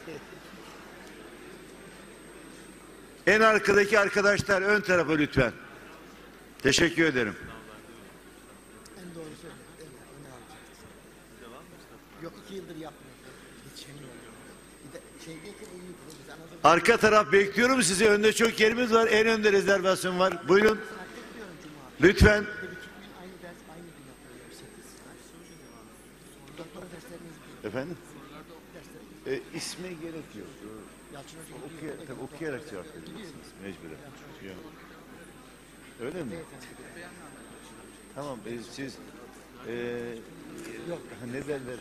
En arkadaki arkadaşlar ön tarafa lütfen. Teşekkür ederim. En doğru söylüyorsun. Yok 2 yıldır yapmıyor. Geçemiyor. Bir de şeydeyken iyi. Arka taraf bekliyorum sizi. Önde çok yerimiz var. En önde rezervasyon var. Buyurun. Lütfen. Efendim? İsme gerek yok. Okuyarak cevap vereceksiniz. Mecburen. Öyle mi? Tamam. Siz ne derler?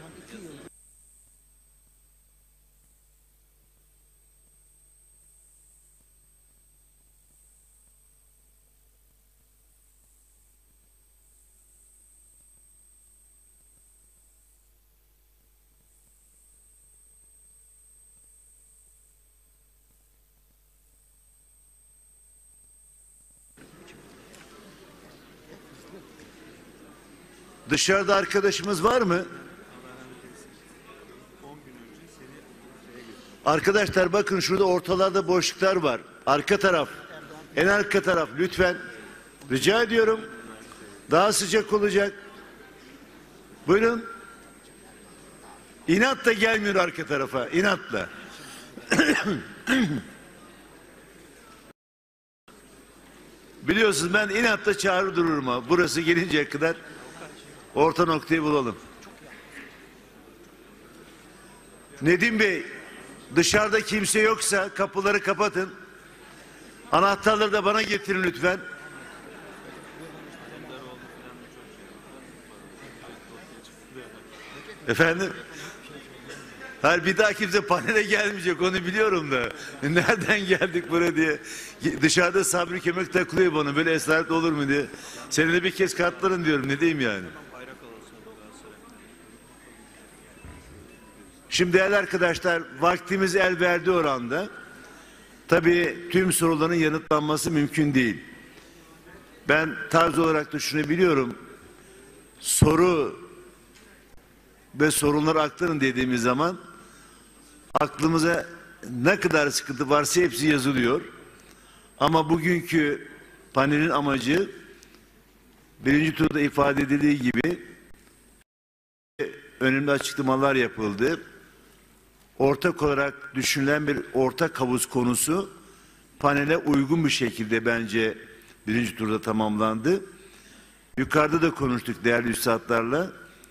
Dışarıda arkadaşımız var mı? Arkadaşlar bakın şurada ortalarda boşluklar var. Arka taraf, en arka taraf lütfen. Rica ediyorum. Daha sıcak olacak. Buyurun. İnatla gelmiyor arka tarafa. İnatla. Biliyorsunuz ben inatla çağrı dururum ama burası gelinceye kadar orta noktayı bulalım. Nedim Bey, dışarıda kimse yoksa kapıları kapatın. Anahtarları da bana getirin lütfen. Efendim? Hayır, bir daha kimse panele gelmeyecek, onu biliyorum da. Nereden geldik buraya diye. Dışarıda Sabri Kömek takılıyor bana, böyle esaretli olur mu diye. Seninle bir kez katlarım diyorum, ne diyeyim yani. Şimdi değerli arkadaşlar, vaktimiz el verdiği oranda tabii tüm soruların yanıtlanması mümkün değil. Ben tarz olarak da şunu biliyorum. Soru ve sorunları aktarın dediğimiz zaman aklımıza ne kadar sıkıntı varsa hepsi yazılıyor. Ama bugünkü panelin amacı birinci turda ifade edildiği gibi önemli açıklamalar yapıldı. Ortak olarak düşünülen bir ortak havuz konusu panele uygun bir şekilde bence birinci turda tamamlandı. Yukarıda da konuştuk değerli üstadlarla.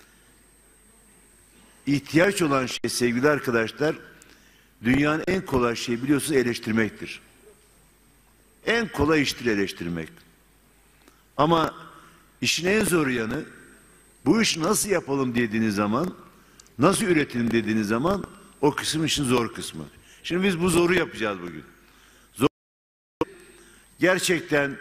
İhtiyaç olan şey sevgili arkadaşlar, dünyanın en kolay şeyi biliyorsunuz eleştirmektir. En kolay iştir eleştirmek. Ama işin en zor yanı, bu işi nasıl yapalım dediğiniz zaman, nasıl üretelim dediğiniz zaman o kısım işin zor kısmı. Şimdi biz bu zoru yapacağız bugün. Zor, gerçekten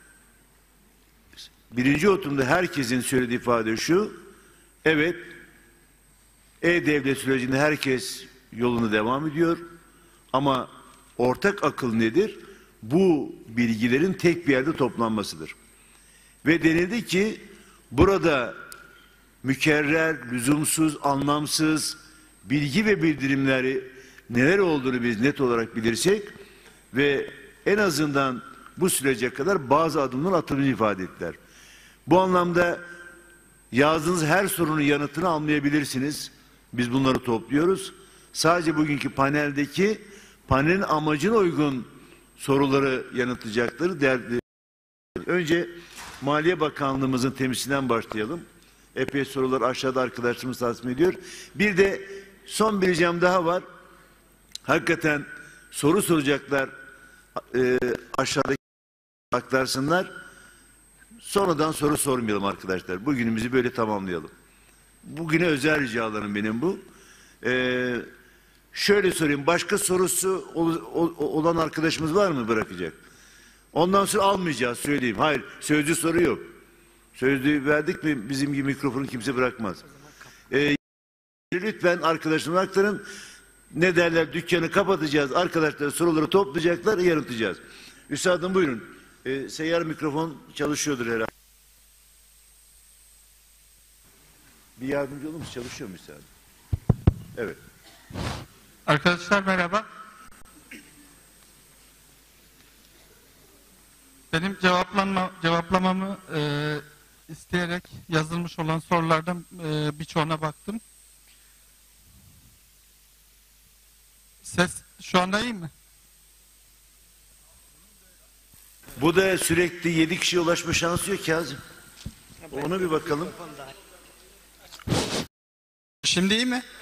birinci oturumda herkesin söylediği ifade şu: evet, e-devlet sürecinde herkes yoluna devam ediyor ama ortak akıl nedir? Bu bilgilerin tek bir yerde toplanmasıdır. Ve denildi ki burada mükerrer, lüzumsuz, anlamsız bilgi ve bildirimleri neler olduğunu biz net olarak bilirsek ve en azından bu sürece kadar bazı adımlar atılacağını ifade ettiler. Bu anlamda yazdığınız her sorunun yanıtını almayabilirsiniz. Biz bunları topluyoruz. Sadece bugünkü panelin amacına uygun soruları yanıtlayacaktır. Önce Maliye Bakanlığımızın temsilinden başlayalım. Epey sorular aşağıda arkadaşlarımız tasmin ediyor. Bir de son bir ricam daha var. Hakikaten soru soracaklar, aşağıdaki aktarsınlar. Sonradan soru sormayalım arkadaşlar. Bugünümüzü böyle tamamlayalım. Bugüne özel ricalarım benim bu. Şöyle sorayım. Başka sorusu olan arkadaşımız var mı bırakacak? Ondan sonra almayacağız, söyleyeyim. Hayır, sözlü soru yok. Sözlüğü verdik mi bizim gibi mikrofonu kimse bırakmaz. Lütfen arkadaşlarıma aktarın. Ne derler, dükkanı kapatacağız. Arkadaşlar soruları toplayacaklar, yanıtlayacağız. Üstadım buyurun. Seyyar mikrofon çalışıyordur herhalde. Bir yardımcı olur musun? Çalışıyor mu üstadım? Evet. Arkadaşlar merhaba. Benim cevaplamamı isteyerek yazılmış olan sorulardan birçoğuna baktım. Ses şu anda iyi mi? Bu da sürekli 7 kişiye ulaşma şansı yok Kazım. Ona bir bakalım. Şimdi iyi mi?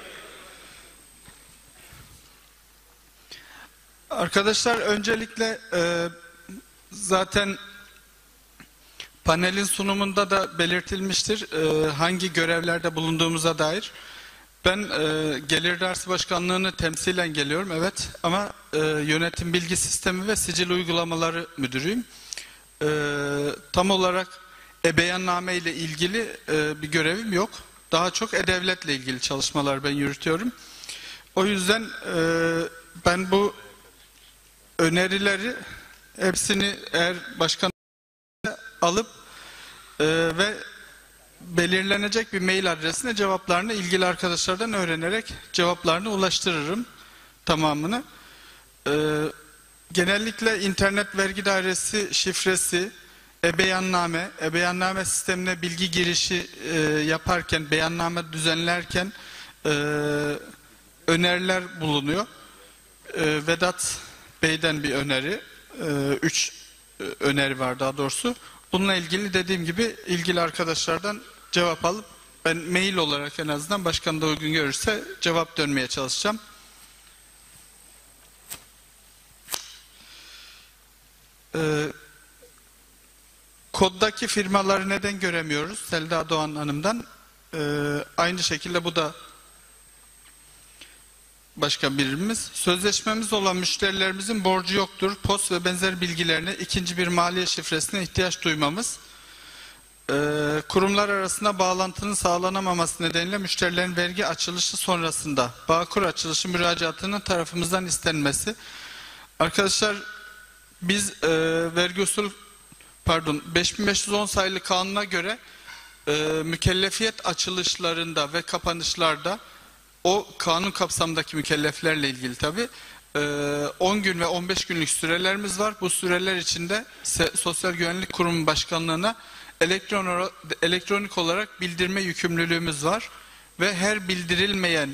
Arkadaşlar öncelikle zaten panelin sunumunda da belirtilmiştir hangi görevlerde bulunduğumuza dair. Ben Gelir Dersi Başkanlığı'nı temsilen geliyorum, evet, ama Yönetim Bilgi Sistemi ve Sicil Uygulamaları Müdürüyüm. Tam olarak e-beyanname ile ilgili bir görevim yok. Daha çok e-devletle ilgili çalışmalar ben yürütüyorum. O yüzden ben bu önerileri hepsini eğer başkan alıp ve belirlenecek bir mail adresine cevaplarını ilgili arkadaşlardan öğrenerek cevaplarını ulaştırırım tamamını. Genellikle internet vergi dairesi şifresi, e-beyanname sistemine bilgi girişi yaparken, beyanname düzenlerken öneriler bulunuyor. Vedat Bey'den bir öneri, 3 öneri var daha doğrusu. Bununla ilgili dediğim gibi ilgili arkadaşlardan cevap alıp ben mail olarak en azından başkan da uygun görürse cevap dönmeye çalışacağım. Koddaki firmaları neden göremiyoruz? Selda Doğan Hanım'dan. Aynı şekilde bu da başka birimiz. Sözleşmemiz olan müşterilerimizin borcu yoktur. Post ve benzer bilgilerine ikinci bir maliye şifresine ihtiyaç duymamız. Kurumlar arasında bağlantının sağlanamaması nedeniyle müşterilerin vergi açılışı sonrasında Bağkur açılışı müracaatının tarafımızdan istenmesi. Arkadaşlar biz vergi usul 5510 sayılı kanuna göre mükellefiyet açılışlarında ve kapanışlarda o kanun kapsamındaki mükelleflerle ilgili tabi 10 gün ve 15 günlük sürelerimiz var. Bu süreler içinde Sosyal Güvenlik Kurumu Başkanlığı'na elektronik olarak bildirme yükümlülüğümüz var. Ve her bildirilmeyen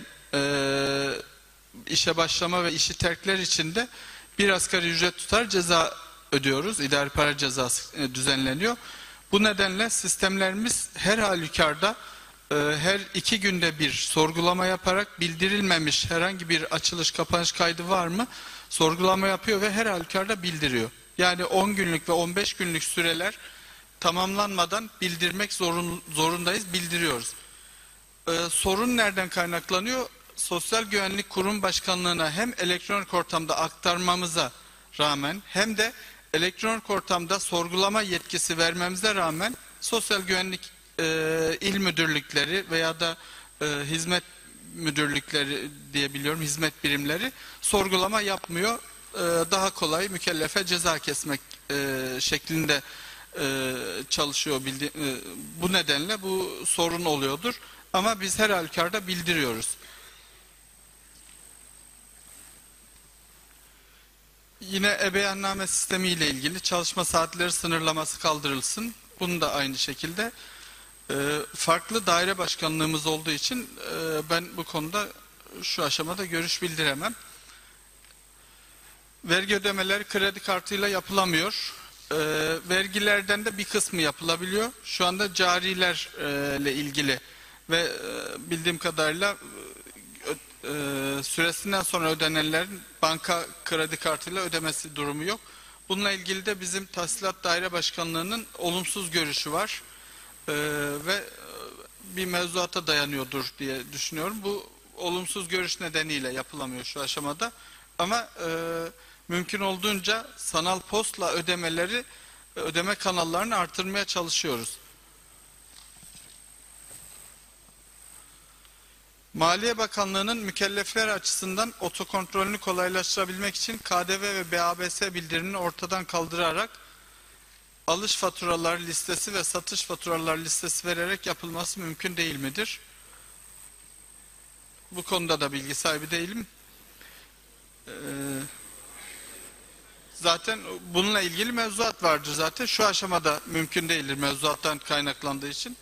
işe başlama ve işi terkler için de bir asgari ücret tutar ceza ödüyoruz. İdari para cezası düzenleniyor. Bu nedenle sistemlerimiz her halükarda her 2 günde bir sorgulama yaparak bildirilmemiş herhangi bir açılış kapanış kaydı var mı sorgulama yapıyor ve her halükarda bildiriyor. Yani 10 günlük ve 15 günlük süreler tamamlanmadan bildirmek zorundayız, bildiriyoruz. Sorun nereden kaynaklanıyor? Sosyal Güvenlik Kurum Başkanlığı'na hem elektronik ortamda aktarmamıza rağmen hem de elektronik ortamda sorgulama yetkisi vermemize rağmen Sosyal Güvenlik il müdürlükleri veya da hizmet müdürlükleri diye biliyorum, hizmet birimleri sorgulama yapmıyor. Daha kolay mükellefe ceza kesmek şeklinde çalışıyor. Bu nedenle bu sorun oluyordur. Ama biz her halükarda bildiriyoruz. Yine e-beyanname sistemi ile ilgili çalışma saatleri sınırlaması kaldırılsın. Bunu da aynı şekilde farklı daire başkanlığımız olduğu için ben bu konuda şu aşamada görüş bildiremem. Vergi ödemeleri kredi kartıyla yapılamıyor. Vergilerden de bir kısmı yapılabiliyor. Şu anda carilerle ilgili ve bildiğim kadarıyla süresinden sonra ödenenlerin banka kredi kartıyla ödemesi durumu yok. Bununla ilgili de bizim Tahsilat Daire Başkanlığı'nın olumsuz görüşü var. Ve bir mevzuata dayanıyordur diye düşünüyorum. Bu olumsuz görüş nedeniyle yapılamıyor şu aşamada. Ama mümkün olduğunca sanal postla ödeme kanallarını artırmaya çalışıyoruz. Maliye Bakanlığı'nın mükellefler açısından otokontrolünü kolaylaştırabilmek için KDV ve BABS bildirimini ortadan kaldırarak alış faturalar listesi ve satış faturalar listesi vererek yapılması mümkün değil midir? Bu konuda da bilgi sahibi değilim. zaten bununla ilgili mevzuat vardır zaten. Şu aşamada mümkün değildir mevzuattan kaynaklandığı için.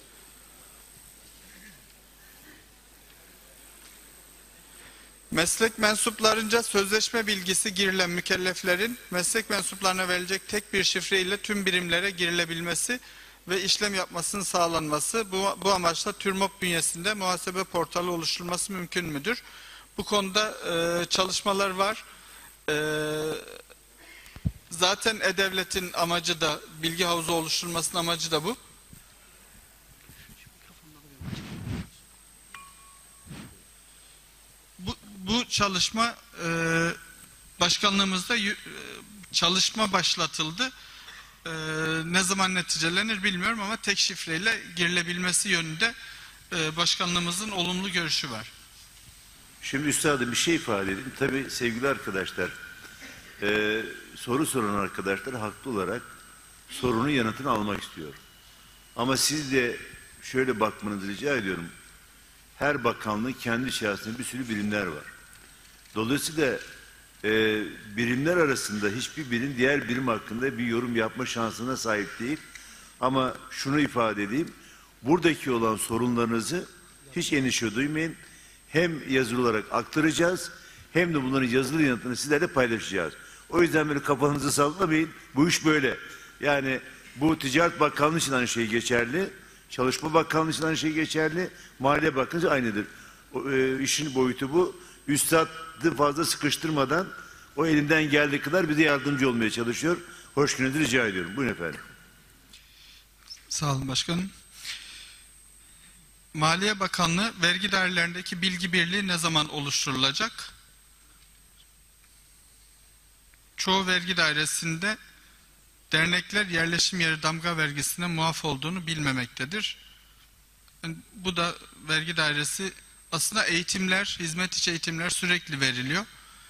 Meslek mensuplarınca sözleşme bilgisi girilen mükelleflerin meslek mensuplarına verilecek tek bir şifre ile tüm birimlere girilebilmesi ve işlem yapmasının sağlanması, bu amaçla TÜRMOP bünyesinde muhasebe portalı oluşturulması mümkün müdür? Bu konuda çalışmalar var. Zaten E-Devlet'in amacı da, bilgi havuzu oluşturulmasının amacı da bu. Bu çalışma başkanlığımızda çalışma başlatıldı. Ne zaman neticelenir bilmiyorum ama tek şifreyle girilebilmesi yönünde başkanlığımızın olumlu görüşü var. Şimdi üstadım bir şey ifade edeyim. Tabii sevgili arkadaşlar, soru soran arkadaşlar haklı olarak sorunun yanıtını almak istiyor. Ama siz de şöyle bakmanızı rica ediyorum. Her bakanlığın kendi içerisinde bir sürü birimler var. Dolayısıyla birimler arasında hiçbir birim diğer birim hakkında bir yorum yapma şansına sahip değil. Ama şunu ifade edeyim. Buradaki olan sorunlarınızı hiç endişe duymayın. Hem yazılı olarak aktaracağız hem de bunların yazılı yanıtını sizlerle paylaşacağız. O yüzden böyle kafanızı sallamayın. Bu iş böyle. Yani bu Ticaret Bakanlığı için aynı şey geçerli. Çalışma Bakanlığı için aynı şey geçerli. Maliye Bakanlığı için aynıdır. İşin boyutu bu. Üstadı fazla sıkıştırmadan o elinden geldiği kadar bize yardımcı olmaya çalışıyor. Hoş gününüzü rica ediyorum. Buyurun efendim. Sağ olun başkanım. Maliye Bakanlığı vergi dairelerindeki bilgi birliği ne zaman oluşturulacak? Çoğu vergi dairesinde dernekler yerleşim yeri damga vergisine muaf olduğunu bilmemektedir. Yani bu da vergi dairesi aslında eğitimler, hizmet içi eğitimler sürekli veriliyor.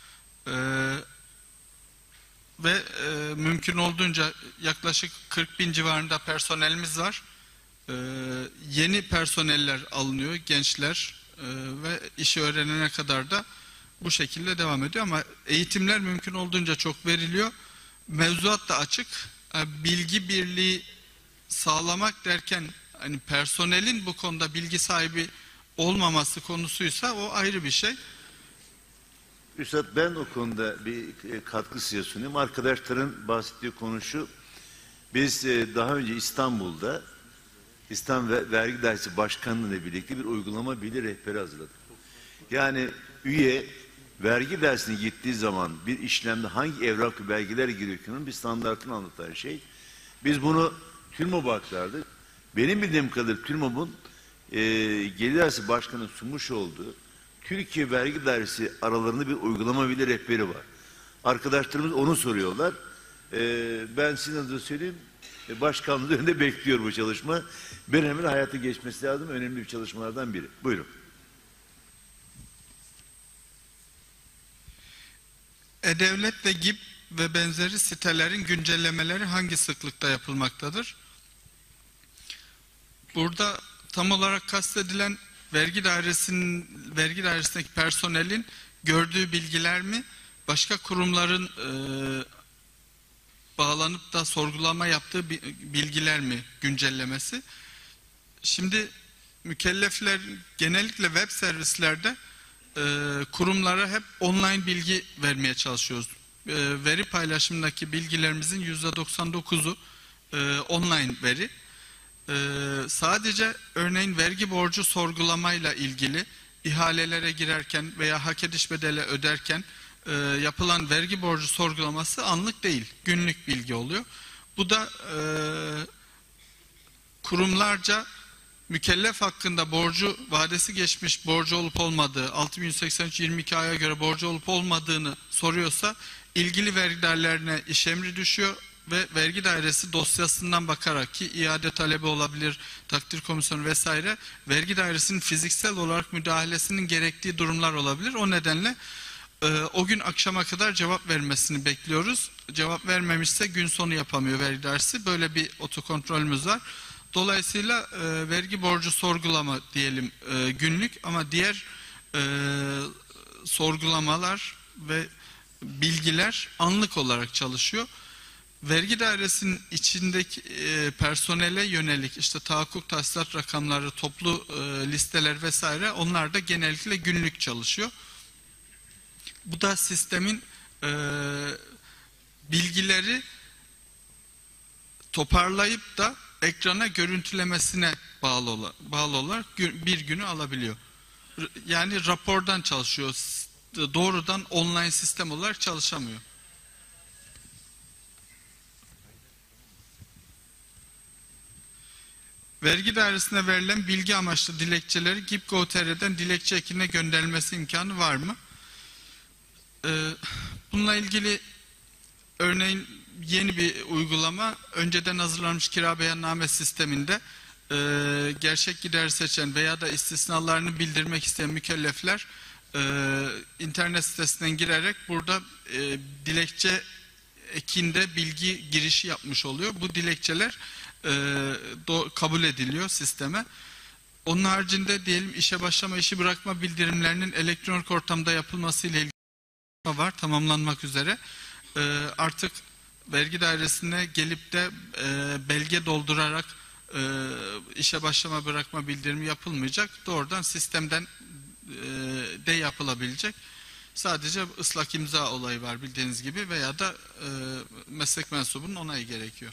Ve mümkün olduğunca yaklaşık 40.000 civarında personelimiz var. Yeni personeller alınıyor, gençler ve işi öğrenene kadar da bu şekilde devam ediyor ama eğitimler mümkün olduğunca çok veriliyor. Mevzuat da açık. Bilgi birliği sağlamak derken hani personelin bu konuda bilgi sahibi olmaması konusuysa o ayrı bir şey. Üstad ben o konuda bir katkı size sunayım. Arkadaşların bahsettiği konu şu. Biz daha önce İstanbul'da İstanbul Vergi Dairesi Başkanlığı ile birlikte bir uygulama bilgi rehberi hazırladık. Yani üye vergi dairesine gittiği zaman bir işlemde hangi evrak ve belgeler gerekiyor bir standartını anlatan şey. Biz bunu TÜRMOB'a aktardık. Benim bildiğim kadarıyla TÜRMOB'un Gelir Dairesi Başkanı'nın sunmuş olduğu Türkiye Vergi Dairesi aralarında bir uygulama bilgi rehberi var. Arkadaşlarımız onu soruyorlar. Ben sizin adınıza söyleyeyim. Başkanlığı önünde bekliyor bu çalışma. Bir hemen hayata geçmesi lazım. Önemli bir çalışmalardan biri. Buyurun. E-Devlet ve GİB ve benzeri sitelerin güncellemeleri hangi sıklıkta yapılmaktadır? Burada tam olarak kastedilen vergi dairesindeki personelin gördüğü bilgiler mi? Başka kurumların bağlanıp da sorgulama yaptığı bilgiler mi güncellemesi? Şimdi mükellefler genellikle web servislerde kurumlara hep online bilgi vermeye çalışıyoruz. Veri paylaşımındaki bilgilerimizin %99'u online veri. Sadece örneğin vergi borcu sorgulamayla ilgili ihalelere girerken veya hak ediş bedeli öderken yapılan vergi borcu sorgulaması anlık değil, günlük bilgi oluyor. Bu da kurumlarca mükellef hakkında borcu, vadesi geçmiş borcu olup olmadığı, 6183-22A'ya göre borcu olup olmadığını soruyorsa ilgili vergi dairelerine iş emri düşüyor ve vergi dairesi dosyasından bakarak ki iade talebi olabilir, takdir komisyonu vesaire, vergi dairesinin fiziksel olarak müdahalesinin gerektiği durumlar olabilir. O nedenle o gün akşama kadar cevap vermesini bekliyoruz. Cevap vermemişse gün sonu yapamıyor vergi dairesi. Böyle bir otokontrolümüz var. Dolayısıyla vergi borcu sorgulama diyelim günlük ama diğer sorgulamalar ve bilgiler anlık olarak çalışıyor. Vergi dairesinin içindeki personele yönelik işte tahakkuk tahsilat rakamları, toplu listeler vesaire, onlar da genellikle günlük çalışıyor. Bu da sistemin bilgileri toparlayıp da ekrana görüntülemesine bağlı olarak bir günü alabiliyor. Yani rapordan çalışıyor. Doğrudan online sistem olarak çalışamıyor. Vergi dairesine verilen bilgi amaçlı dilekçeleri GİP.gov.tr'den dilekçe ekine gönderilmesi imkanı var mı? Bununla ilgili örneğin yeni bir uygulama, önceden hazırlanmış kira beyanname sisteminde gerçek gideri seçen veya da istisnalarını bildirmek isteyen mükellefler internet sitesinden girerek burada dilekçe ekinde bilgi girişi yapmış oluyor. Bu dilekçeler kabul ediliyor sisteme. Onun haricinde diyelim işe başlama, işi bırakma bildirimlerinin elektronik ortamda yapılması ile ilgili var, tamamlanmak üzere. Artık vergi dairesine gelip de belge doldurarak işe başlama bırakma bildirimi yapılmayacak. Doğrudan sistemden de yapılabilecek. Sadece ıslak imza olayı var bildiğiniz gibi veya da meslek mensubunun onayı gerekiyor.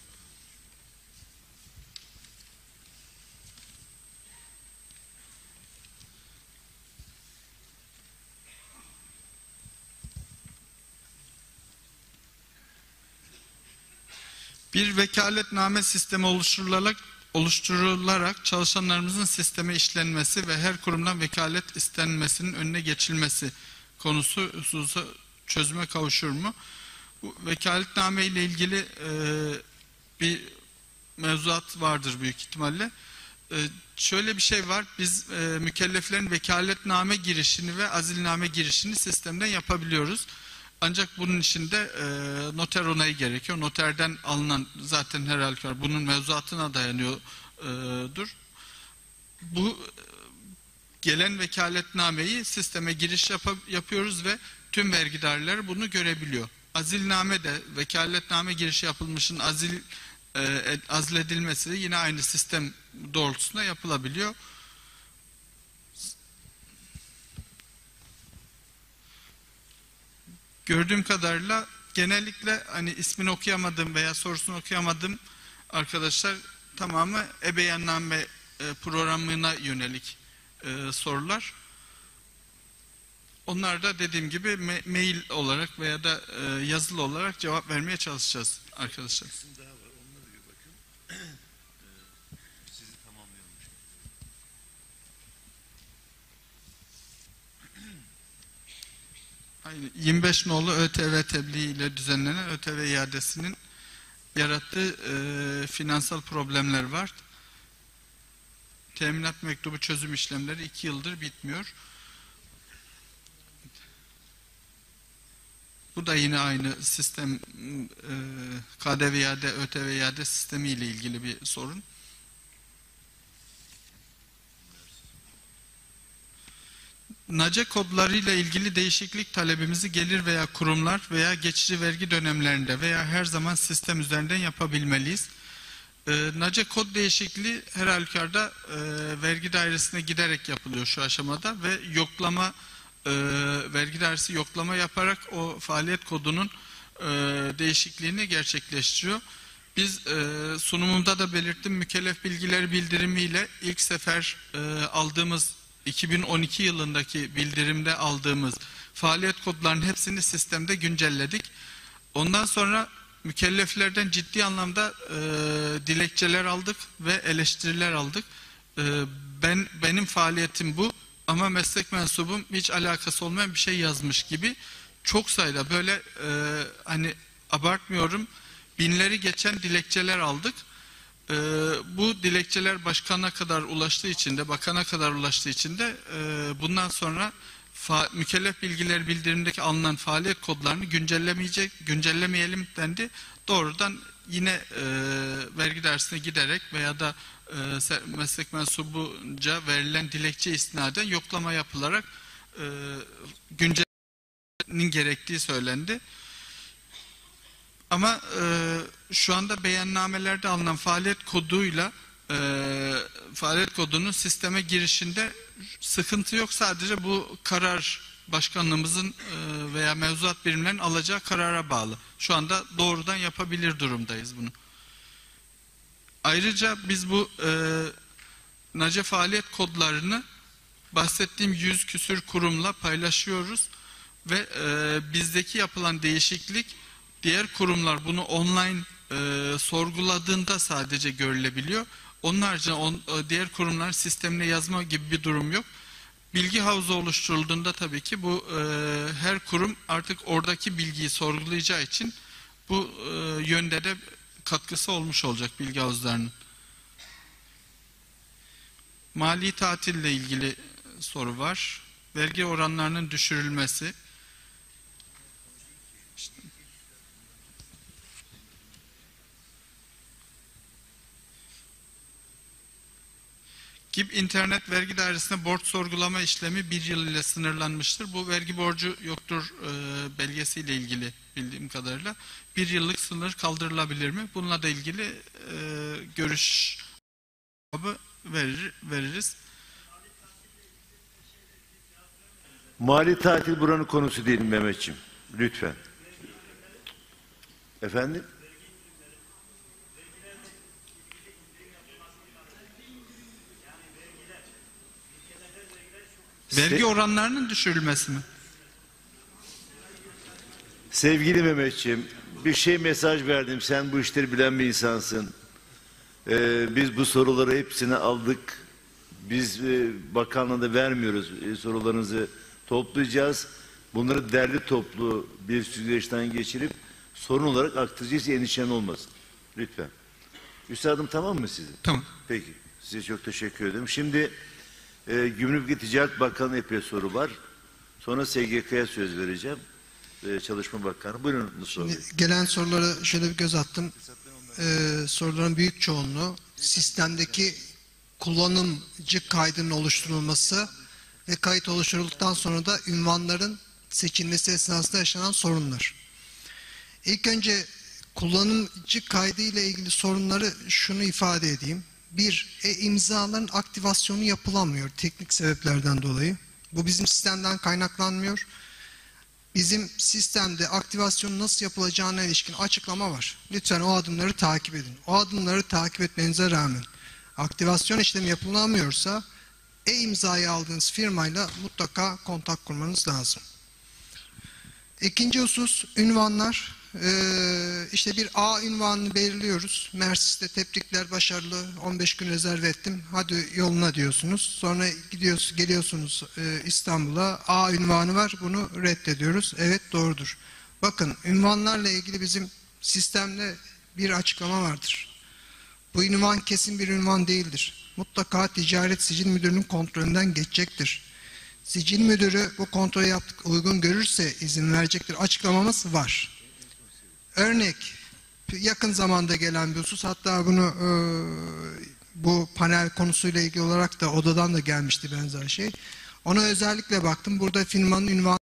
Bir vekaletname sistemi oluşturularak çalışanlarımızın sisteme işlenmesi ve her kurumdan vekalet istenmesinin önüne geçilmesi konusu hususa çözüme kavuşur mu? Bu vekaletname ile ilgili bir mevzuat vardır büyük ihtimalle. Şöyle bir şey var, biz mükelleflerin vekaletname girişini ve azilname girişini sistemden yapabiliyoruz. Ancak bunun için de noter onayı gerekiyor. Noterden alınan zaten her halükarda bunun mevzuatına dayanıyordur. Bu gelen vekaletnameyi sisteme giriş yapıyoruz ve tüm vergidarlar bunu görebiliyor. Azilname de vekaletname girişi yapılmışın azledilmesi de yine aynı sistem doğrultusunda yapılabiliyor. Gördüğüm kadarıyla genellikle hani ismini okuyamadığım veya sorusunu okuyamadığım arkadaşlar tamamı ebeyanname programına yönelik sorular. Onlar da dediğim gibi mail olarak veya da yazılı olarak cevap vermeye çalışacağız arkadaşlar. Aynı 25 nolu ÖTV tebliğ ile düzenlenen ÖTV iadesinin yarattığı finansal problemler var. Teminat mektubu çözüm işlemleri 2 yıldır bitmiyor. Bu da yine aynı sistem KDV iade, ÖTV iade sistemi ile ilgili bir sorun. NACE kodlarıyla ilgili değişiklik talebimizi gelir veya kurumlar veya geçici vergi dönemlerinde veya her zaman sistem üzerinden yapabilmeliyiz. NACE kod değişikliği her halükarda vergi dairesine giderek yapılıyor şu aşamada ve yoklama, vergi dairesi yoklama yaparak o faaliyet kodunun değişikliğini gerçekleştiriyor. Biz sunumumda da belirttim, mükellef bilgileri bildirimiyle ilk sefer aldığımız 2012 yılındaki bildirimde aldığımız faaliyet kodlarının hepsini sistemde güncelledik. Ondan sonra mükelleflerden ciddi anlamda dilekçeler aldık ve eleştiriler aldık. Benim faaliyetim bu ama meslek mensubum hiç alakası olmayan bir şey yazmış gibi çok sayıda böyle hani abartmıyorum binleri geçen dilekçeler aldık. Bu dilekçeler başkana kadar ulaştığı için de bakana kadar ulaştığı için de bundan sonra mükellef bilgiler bildirimdeki alınan faaliyet kodlarını güncellemeyelim dendi. Doğrudan yine vergi dairesine giderek veya da meslek mensubunca verilen dilekçe istinaden yoklama yapılarak güncel gerektiği söylendi. Ama şu anda beyannamelerde alınan faaliyet koduyla faaliyet kodunun sisteme girişinde sıkıntı yok. Sadece bu karar başkanlığımızın veya mevzuat birimlerinin alacağı karara bağlı. Şu anda doğrudan yapabilir durumdayız bunu. Ayrıca biz bu NACE faaliyet kodlarını bahsettiğim 100 küsür kurumla paylaşıyoruz ve bizdeki yapılan değişiklik diğer kurumlar bunu online sorguladığında sadece görülebiliyor. Onun haricinde diğer kurumların sistemine yazma gibi bir durum yok. Bilgi havuzu oluşturulduğunda tabii ki bu her kurum artık oradaki bilgiyi sorgulayacağı için bu yönde de katkısı olmuş olacak bilgi havuzlarının. Mali tatille ilgili soru var. Vergi oranlarının düşürülmesi. GİB internet vergi dairesinde borç sorgulama işlemi 1 yıl ile sınırlanmıştır. Bu vergi borcu yoktur belgesiyle ilgili bildiğim kadarıyla 1 yıllık sınır kaldırılabilir mi? Bununla da ilgili görüş veririz. Mali tatil buranın konusu değil Mehmetciğim. Lütfen. Efendim? Vergi oranlarının düşürülmesi mi? Sevgili Mehmetciğim, bir mesaj verdim. Sen bu işleri bilen bir insansın. Biz bu soruları hepsini aldık. Biz bakanlığa vermiyoruz. Sorularınızı toplayacağız. Bunları derli toplu bir süzgeçten geçirip sorun olarak aktaracağız. Endişen olmasın. Lütfen. Üstadım tamam mı sizin? Tamam. Peki. Size çok teşekkür ederim. Şimdi Gümrük ve Ticaret Bakanı epey soru var. Sonra SGK'ya söz vereceğim. Çalışma Bakanı. Buyurun Mustafa Bey. Gelen sorulara şöyle bir göz attım. Soruların büyük çoğunluğu sistemdeki kullanımcı kaydının oluşturulması ve kayıt oluşturulduktan sonra da ünvanların seçilmesi esnasında yaşanan sorunlar. İlk önce kullanımcı kaydı ile ilgili sorunları şunu ifade edeyim. Bir, imzaların aktivasyonu yapılamıyor teknik sebeplerden dolayı. Bu bizim sistemden kaynaklanmıyor. Bizim sistemde aktivasyonun nasıl yapılacağına ilişkin açıklama var. Lütfen o adımları takip edin. O adımları takip etmenize rağmen aktivasyon işlemi yapılamıyorsa imzayı aldığınız firmayla mutlaka kontak kurmanız lazım. İkinci husus ünvanlar. İşte bir A ünvanını belirliyoruz. Mersis'te tebrikler başarılı 15 gün rezerve ettim. Hadi yoluna diyorsunuz. Sonra geliyorsunuz İstanbul'a. A ünvanı var. Bunu reddediyoruz. Evet doğrudur. Bakın ünvanlarla ilgili bizim sistemde bir açıklama vardır. Bu ünvan kesin bir ünvan değildir. Mutlaka Ticaret Sicil Müdürü'nün kontrolünden geçecektir. Sicil Müdürü bu kontrolü uygun görürse izin verecektir. Açıklamamız var. Örnek, yakın zamanda gelen bir husus, hatta bunu bu panel konusuyla ilgili olarak da odadan da gelmişti benzer şey. Ona özellikle baktım. Burada firmanın ünvanı,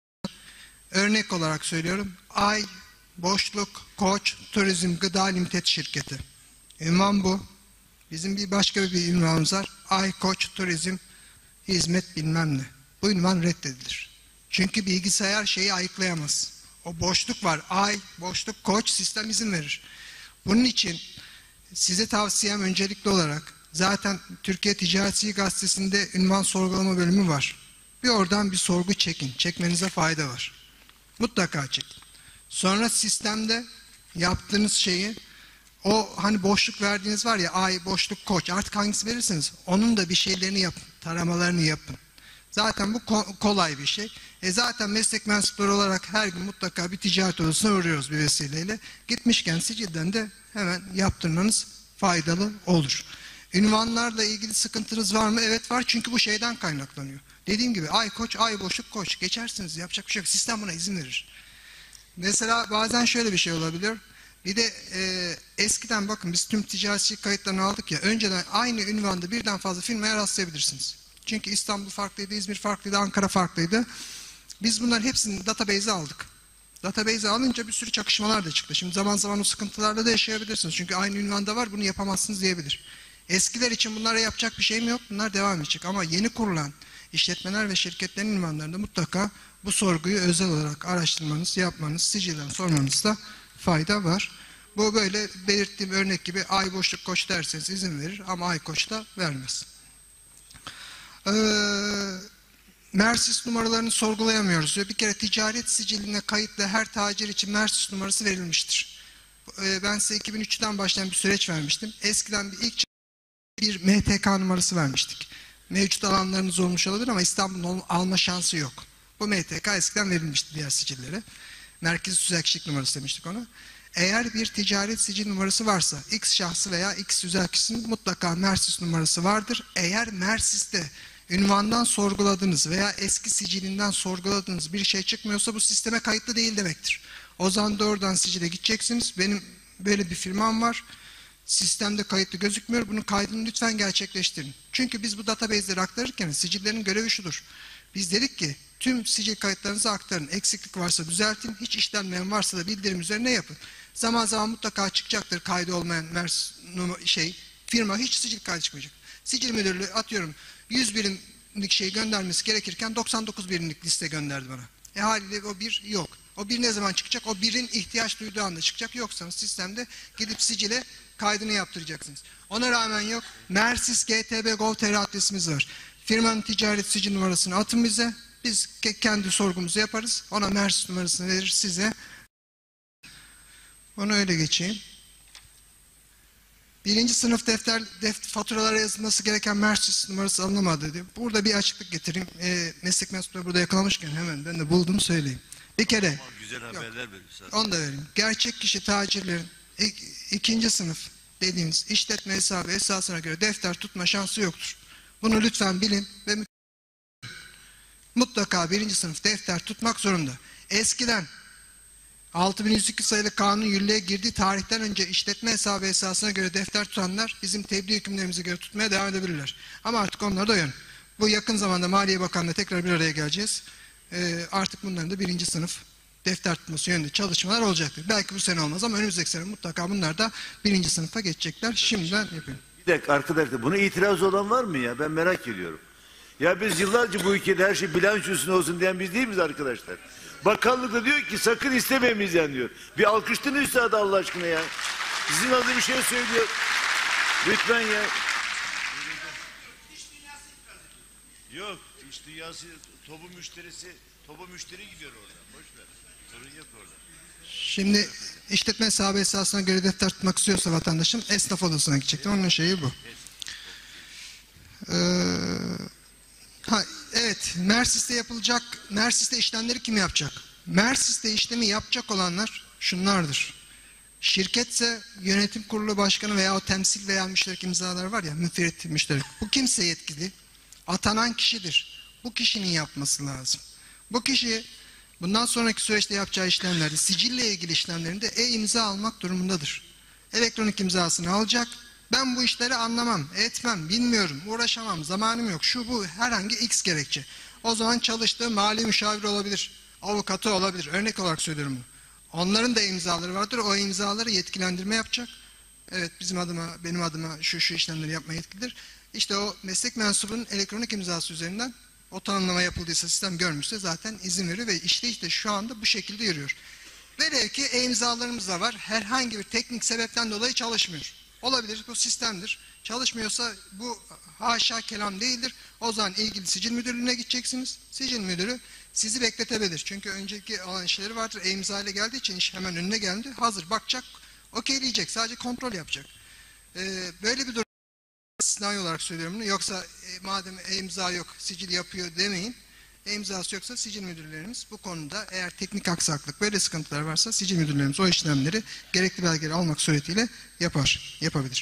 örnek olarak söylüyorum. Ay, Boşluk, Koç, Turizm, Gıda Limited şirketi. Ünvan bu. Bizim başka bir ünvanımız var. Ay, Koç, Turizm, Hizmet bilmem ne. Bu ünvan reddedilir. Çünkü bilgisayar şeyi ayıklayamaz. O boşluk var. Ay, boşluk, Koç, sistem izin verir. Bunun için size tavsiyem öncelikli olarak, zaten Türkiye Ticaret Sicil Gazetesi'nde ünvan sorgulama bölümü var. Bir oradan bir sorgu çekin. Çekmenize fayda var. Mutlaka çekin. Sonra sistemde yaptığınız şeyi, o hani boşluk verdiğiniz var ya, ay, boşluk, Koç, artık hangisi verirseniz onun da bir şeylerini yapın. Taramalarını yapın. Zaten bu kolay bir şey. Zaten meslek mensupları olarak her gün mutlaka bir ticaret odasına uğruyoruz bir vesileyle. Gitmişken sicilden de hemen yaptırmanız faydalı olur. Ünvanlarla ilgili sıkıntınız var mı? Evet var, çünkü bu şeyden kaynaklanıyor. Dediğim gibi ay, Koç, ay, boşluk, Koç. Geçersiniz, yapacak bir şey yok. Sistem buna izin verir. Mesela bazen şöyle bir şey olabilir. Bir de eskiden bakın biz tüm ticaret sicil kayıtlarını aldık ya, önceden aynı ünvanda birden fazla firmaya rastlayabilirsiniz. Çünkü İstanbul farklıydı, İzmir farklıydı, Ankara farklıydı. Biz bunların hepsini database'e aldık. Database'e alınca bir sürü çakışmalar da çıktı. Şimdi zaman zaman o sıkıntılarla da yaşayabilirsiniz. Çünkü aynı ünvanda var, bunu yapamazsınız diyebilir. Eskiler için bunlara yapacak bir şeyim yok. Bunlar devam edecek. Ama yeni kurulan işletmeler ve şirketlerin ünvanlarında mutlaka bu sorguyu özel olarak araştırmanız, yapmanız, sicilden sormanızda fayda var. Bu böyle belirttiğim örnek gibi ay boşluk koç derseniz izin verir ama ay koç da vermez. Mersis numaralarını sorgulayamıyoruz ve bir kere ticaret siciline kayıtlı her tacir için Mersis numarası verilmiştir. Ben size 2003'ten başlayan bir süreç vermiştim. Eskiden bir MTK numarası vermiştik. Mevcut alanlarınız olmuş olabilir ama İstanbul'un alma şansı yok. Bu MTK eskiden verilmişti diğer sicillere. Merkezi tüzelkişilik numarası demiştik ona. Eğer bir ticaret sicil numarası varsa X şahsı veya X tüzelkişisinin mutlaka Mersis numarası vardır. Eğer Mersis'te ünvandan sorguladığınız veya eski sicilinden sorguladığınız bir şey çıkmıyorsa bu sisteme kayıtlı değil demektir. O zaman doğrudan sicile gideceksiniz. Benim böyle bir firmam var. Sistemde kayıtlı gözükmüyor. Bunun kaydını lütfen gerçekleştirin. Çünkü biz bu database'leri aktarırken sicillerin görevi şudur. Biz dedik ki tüm sicil kayıtlarınızı aktarın. Eksiklik varsa düzeltin. Hiç işlenmeyen varsa da bildirim üzerine yapın. Zaman zaman mutlaka çıkacaktır kaydı olmayan firma hiç sicil kaydı çıkmayacak. Sicil müdürlüğü atıyorum 100 birimlik şey göndermesi gerekirken 99 birimlik liste gönderdi bana. Haliyle o bir yok. O bir ne zaman çıkacak? O birin ihtiyaç duyduğu anda çıkacak. Yoksanız sistemde gidip sicile kaydını yaptıracaksınız. Ona rağmen yok. Mersis GTB Gov.tr adresimiz var. Firmanın ticaret sicil numarasını atın bize. Biz kendi sorgumuzu yaparız. Ona Mersis numarasını verir size. Onu öyle geçeyim. Birinci sınıf faturalara yazılması gereken Mersis numarası alınamadı diyor. Burada bir açıklık getireyim. Meslek mensupları burada yakalamışken hemen ben de buldum söyleyeyim. Bir kere. Güzel haberler veriyorsun. Onu da vereyim. Gerçek kişi tacirlerin ikinci sınıf dediğimiz işletme hesabı esasına göre defter tutma şansı yoktur. Bunu lütfen bilin ve mutlaka birinci sınıf defter tutmak zorunda. Eskiden 6102 sayılı kanun yürürlüğe girdiği tarihten önce işletme hesabı esasına göre defter tutanlar bizim tebliğ hükümlerimize göre tutmaya devam edebilirler. Ama artık onlar da yön. Bu yakın zamanda Maliye Bakanı'na tekrar bir araya geleceğiz. Artık bunların da birinci sınıf defter tutması yönünde çalışmalar olacaktır. Belki bu sene olmaz ama önümüzdeki sene mutlaka bunlar da birinci sınıfa geçecekler. Şimdiden yapıyorum. Bir dakika arkadaşlar, buna itiraz olan var mı ya? Ben merak ediyorum. Ya biz yıllarca bu ülkede her şey bilançosuna olsun diyen biz değil miyiz arkadaşlar? Bakanlık da diyor ki sakın istemeyin bizden diyor. Bir alkıştın üstadı Allah aşkına ya. Sizin adı bir şey söylüyor. Lütfen ya. Yok, iş dünyası topu müşteri gidiyor oradan. Boş ver. Sorun yok orada. Şimdi işletme hesabı esasına göre defter tutmak istiyorsa vatandaşım esnaf odasına gidecektir. Onun şeyi bu. Evet, Mersis'te işlemleri kim yapacak? Mersis'te işlemi yapacak olanlar şunlardır. Şirketse yönetim kurulu başkanı veya o temsil veya müşterek imzalar var ya, müferit müşterek. Bu kimse yetkili. Atanan kişidir. Bu kişinin yapması lazım. Bu kişi bundan sonraki süreçte yapacağı işlemlerde, sicille ilgili işlemlerinde e-imza almak durumundadır. Elektronik imzasını alacak. Ben bu işleri anlamam, etmem, bilmiyorum, uğraşamam, zamanım yok, şu bu herhangi X gerekçe. O zaman çalıştığı mali müşavir olabilir, avukatı olabilir. Örnek olarak söylüyorum bunu. Onların da imzaları vardır. O imzaları yetkilendirme yapacak. Evet, benim adıma şu işlemleri yapmaya yetkilidir. İşte o meslek mensubunun elektronik imzası üzerinden o tanımlama yapıldıysa, sistem görmüşse zaten izin veriyor ve işte şu anda bu şekilde yürüyor. Velev ki e-imzalarımız da var. Herhangi bir teknik sebepten dolayı çalışmıyor. Olabilir, bu sistemdir. Çalışmıyorsa bu haşa kelam değildir. O zaman ilgili sicil müdürlüğüne gideceksiniz. Sicil müdürü sizi bekletebilir. Çünkü önceki alan işleri vardır. E-imza ile geldiği için iş hemen önüne geldi. Hazır, bakacak, okeyleyecek. Sadece kontrol yapacak. Böyle bir durum istisnai olarak söylüyorum bunu. Yoksa madem e-imza yok, sicil yapıyor demeyin. E-imzası yoksa sicil müdürlerimiz bu konuda eğer teknik aksaklık böyle sıkıntılar varsa sicil müdürlerimiz o işlemleri gerekli belgeleri almak suretiyle yapabilir.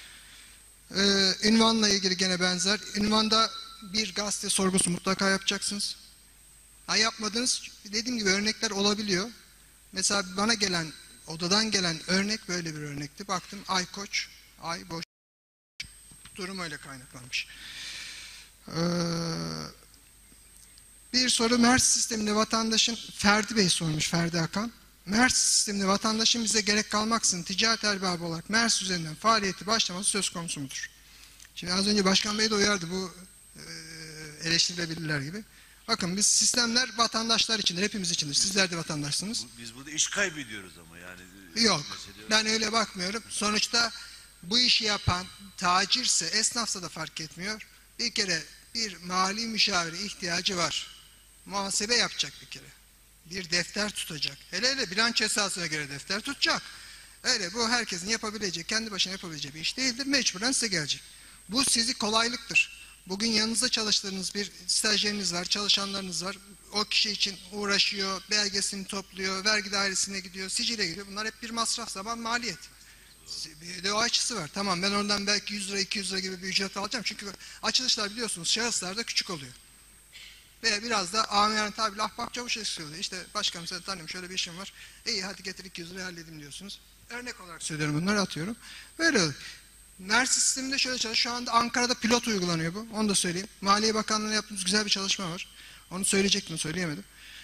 Ünvanla ilgili gene benzer. Ünvanda bir gazete sorgusu mutlaka yapacaksınız. Yapmadığınız dediğim gibi örnekler olabiliyor. Mesela bana gelen, odadan gelen örnek böyle bir örnekti. Baktım ay koç, ay boş. Durum öyle kaynaklanmış. Bir soru MERS sisteminde vatandaşın, Ferdi Bey sormuş, Ferdi Hakan. MERS sisteminde vatandaşın bize gerek kalmaksızın ticaret erbabı olarak MERS üzerinden faaliyeti başlaması söz konusu mudur? Şimdi az önce Başkan Bey de uyardı, bu eleştirilebilirler gibi. Bakın, biz sistemler vatandaşlar içindir, hepimiz içindir. Sizler de vatandaşsınız. Biz burada iş kaybediyoruz ama yani. Yok, ben öyle bakmıyorum. Sonuçta bu işi yapan tacirse, esnafsa da fark etmiyor. Bir kere bir mali müşavire ihtiyacı var. Muhasebe yapacak bir kere. Bir defter tutacak. Hele hele bilanço esasına göre defter tutacak. Öyle bu herkesin yapabileceği, kendi başına yapabileceği bir iş değildir. Mecburen size gelecek. Bu sizi kolaylıktır. Bugün yanınızda çalıştığınız bir stajyeriniz var, çalışanlarınız var. O kişi için uğraşıyor, belgesini topluyor, vergi dairesine gidiyor, sicile gidiyor. Bunlar hep bir masraf, zaman, maliyet. Bir de o açısı var. Tamam, ben oradan belki 100 lira, 200 lira gibi bir ücret alacağım. Çünkü açılışlar biliyorsunuz şahıslarda küçük oluyor. Ve biraz da amiyane tabirle ahbap çavuş istiyordu. İşte başkanım, sen tanıyorum, şöyle bir işim var. İyi, hadi getir 200 liraya halledeyim diyorsunuz. Örnek olarak söylüyorum, bunları atıyorum. Böyle oluyor. MERS sisteminde şöyle çalışıyor. Şu anda Ankara'da pilot uygulanıyor bu. Onu da söyleyeyim. Maliye Bakanlığı'na yaptığımız güzel bir çalışma var. Onu söyleyecektim, söyleyemedim.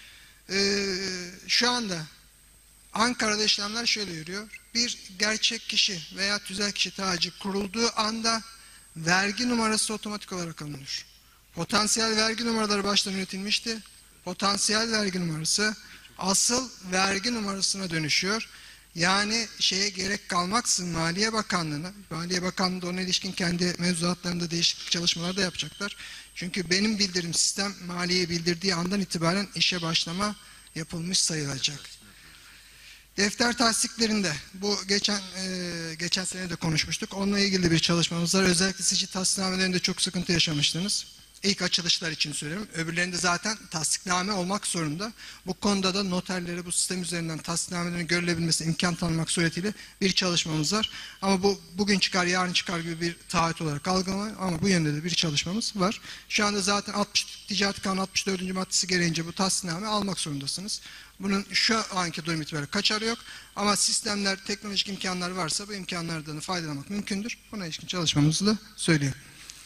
Şu anda Ankara'da işlemler şöyle yürüyor. Bir gerçek kişi veya tüzel kişi tacı kurulduğu anda vergi numarası otomatik olarak alınıyor. Potansiyel vergi numaraları baştan üretilmişti. Potansiyel vergi numarası asıl vergi numarasına dönüşüyor. Yani şeye gerek kalmaksızın Maliye Bakanlığı'na, Maliye Bakanlığı da ona ilişkin kendi mevzuatlarında değişiklik çalışmaları da yapacaklar. Çünkü benim bildirim sistem Maliye'ye bildirdiği andan itibaren işe başlama yapılmış sayılacak. Defter tasdiklerinde, bu geçen sene de konuşmuştuk. Onunla ilgili bir çalışmamız var. Özellikle sicil tasdiknamelerinde çok sıkıntı yaşamıştınız. İlk açılışlar için söylüyorum. Öbürlerinde zaten tasdikname olmak zorunda. Bu konuda da noterlere bu sistem üzerinden tasdiknamelerin görülebilmesi imkan tanımak suretiyle bir çalışmamız var. Ama bu bugün çıkar yarın çıkar gibi bir taahhüt olarak algılanıyor. Ama bu yönde de bir çalışmamız var. Şu anda zaten Ticaret Kanunu 64. maddesi gereğince bu tasdikname almak zorundasınız. Bunun şu anki durum itibariyle kaçarı yok. Ama sistemler, teknolojik imkanlar varsa bu imkanlardan faydalanmak mümkündür. Buna ilişkin çalışmamızı da söyleyeyim.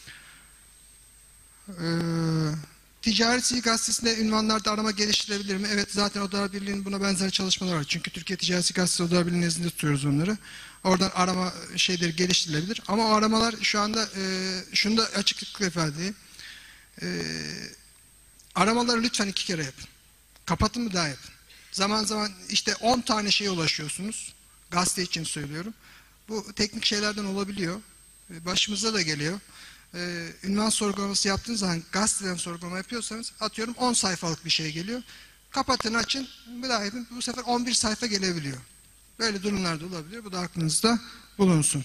Ticaret Sicil Gazetesi'nde ünvanlarda arama geliştirilebilir mi? Evet, zaten Odalar Birliği'nin buna benzer çalışmaları var. Çünkü Türkiye Ticaret Sicil Gazetesi Odalar Birliği'nin nezdinde tutuyoruz onları. Oradan arama şeyleri geliştirilebilir. Ama o aramalar şu anda şunu da açıklıkla ifade edeyim. Aramaları lütfen 2 kere yapın. Kapatın mı daha yapın. Zaman zaman işte 10 tane şeye ulaşıyorsunuz. Gazete için söylüyorum. Bu teknik şeylerden olabiliyor. Başımıza da geliyor. Ünvan sorgulaması yaptığınız zaman gazeteden sorgulama yapıyorsanız atıyorum 10 sayfalık bir şey geliyor. Kapatın, açın, bir daha yapın. Bu sefer 11 sayfa gelebiliyor. Böyle durumlar da olabiliyor. Bu da aklınızda bulunsun.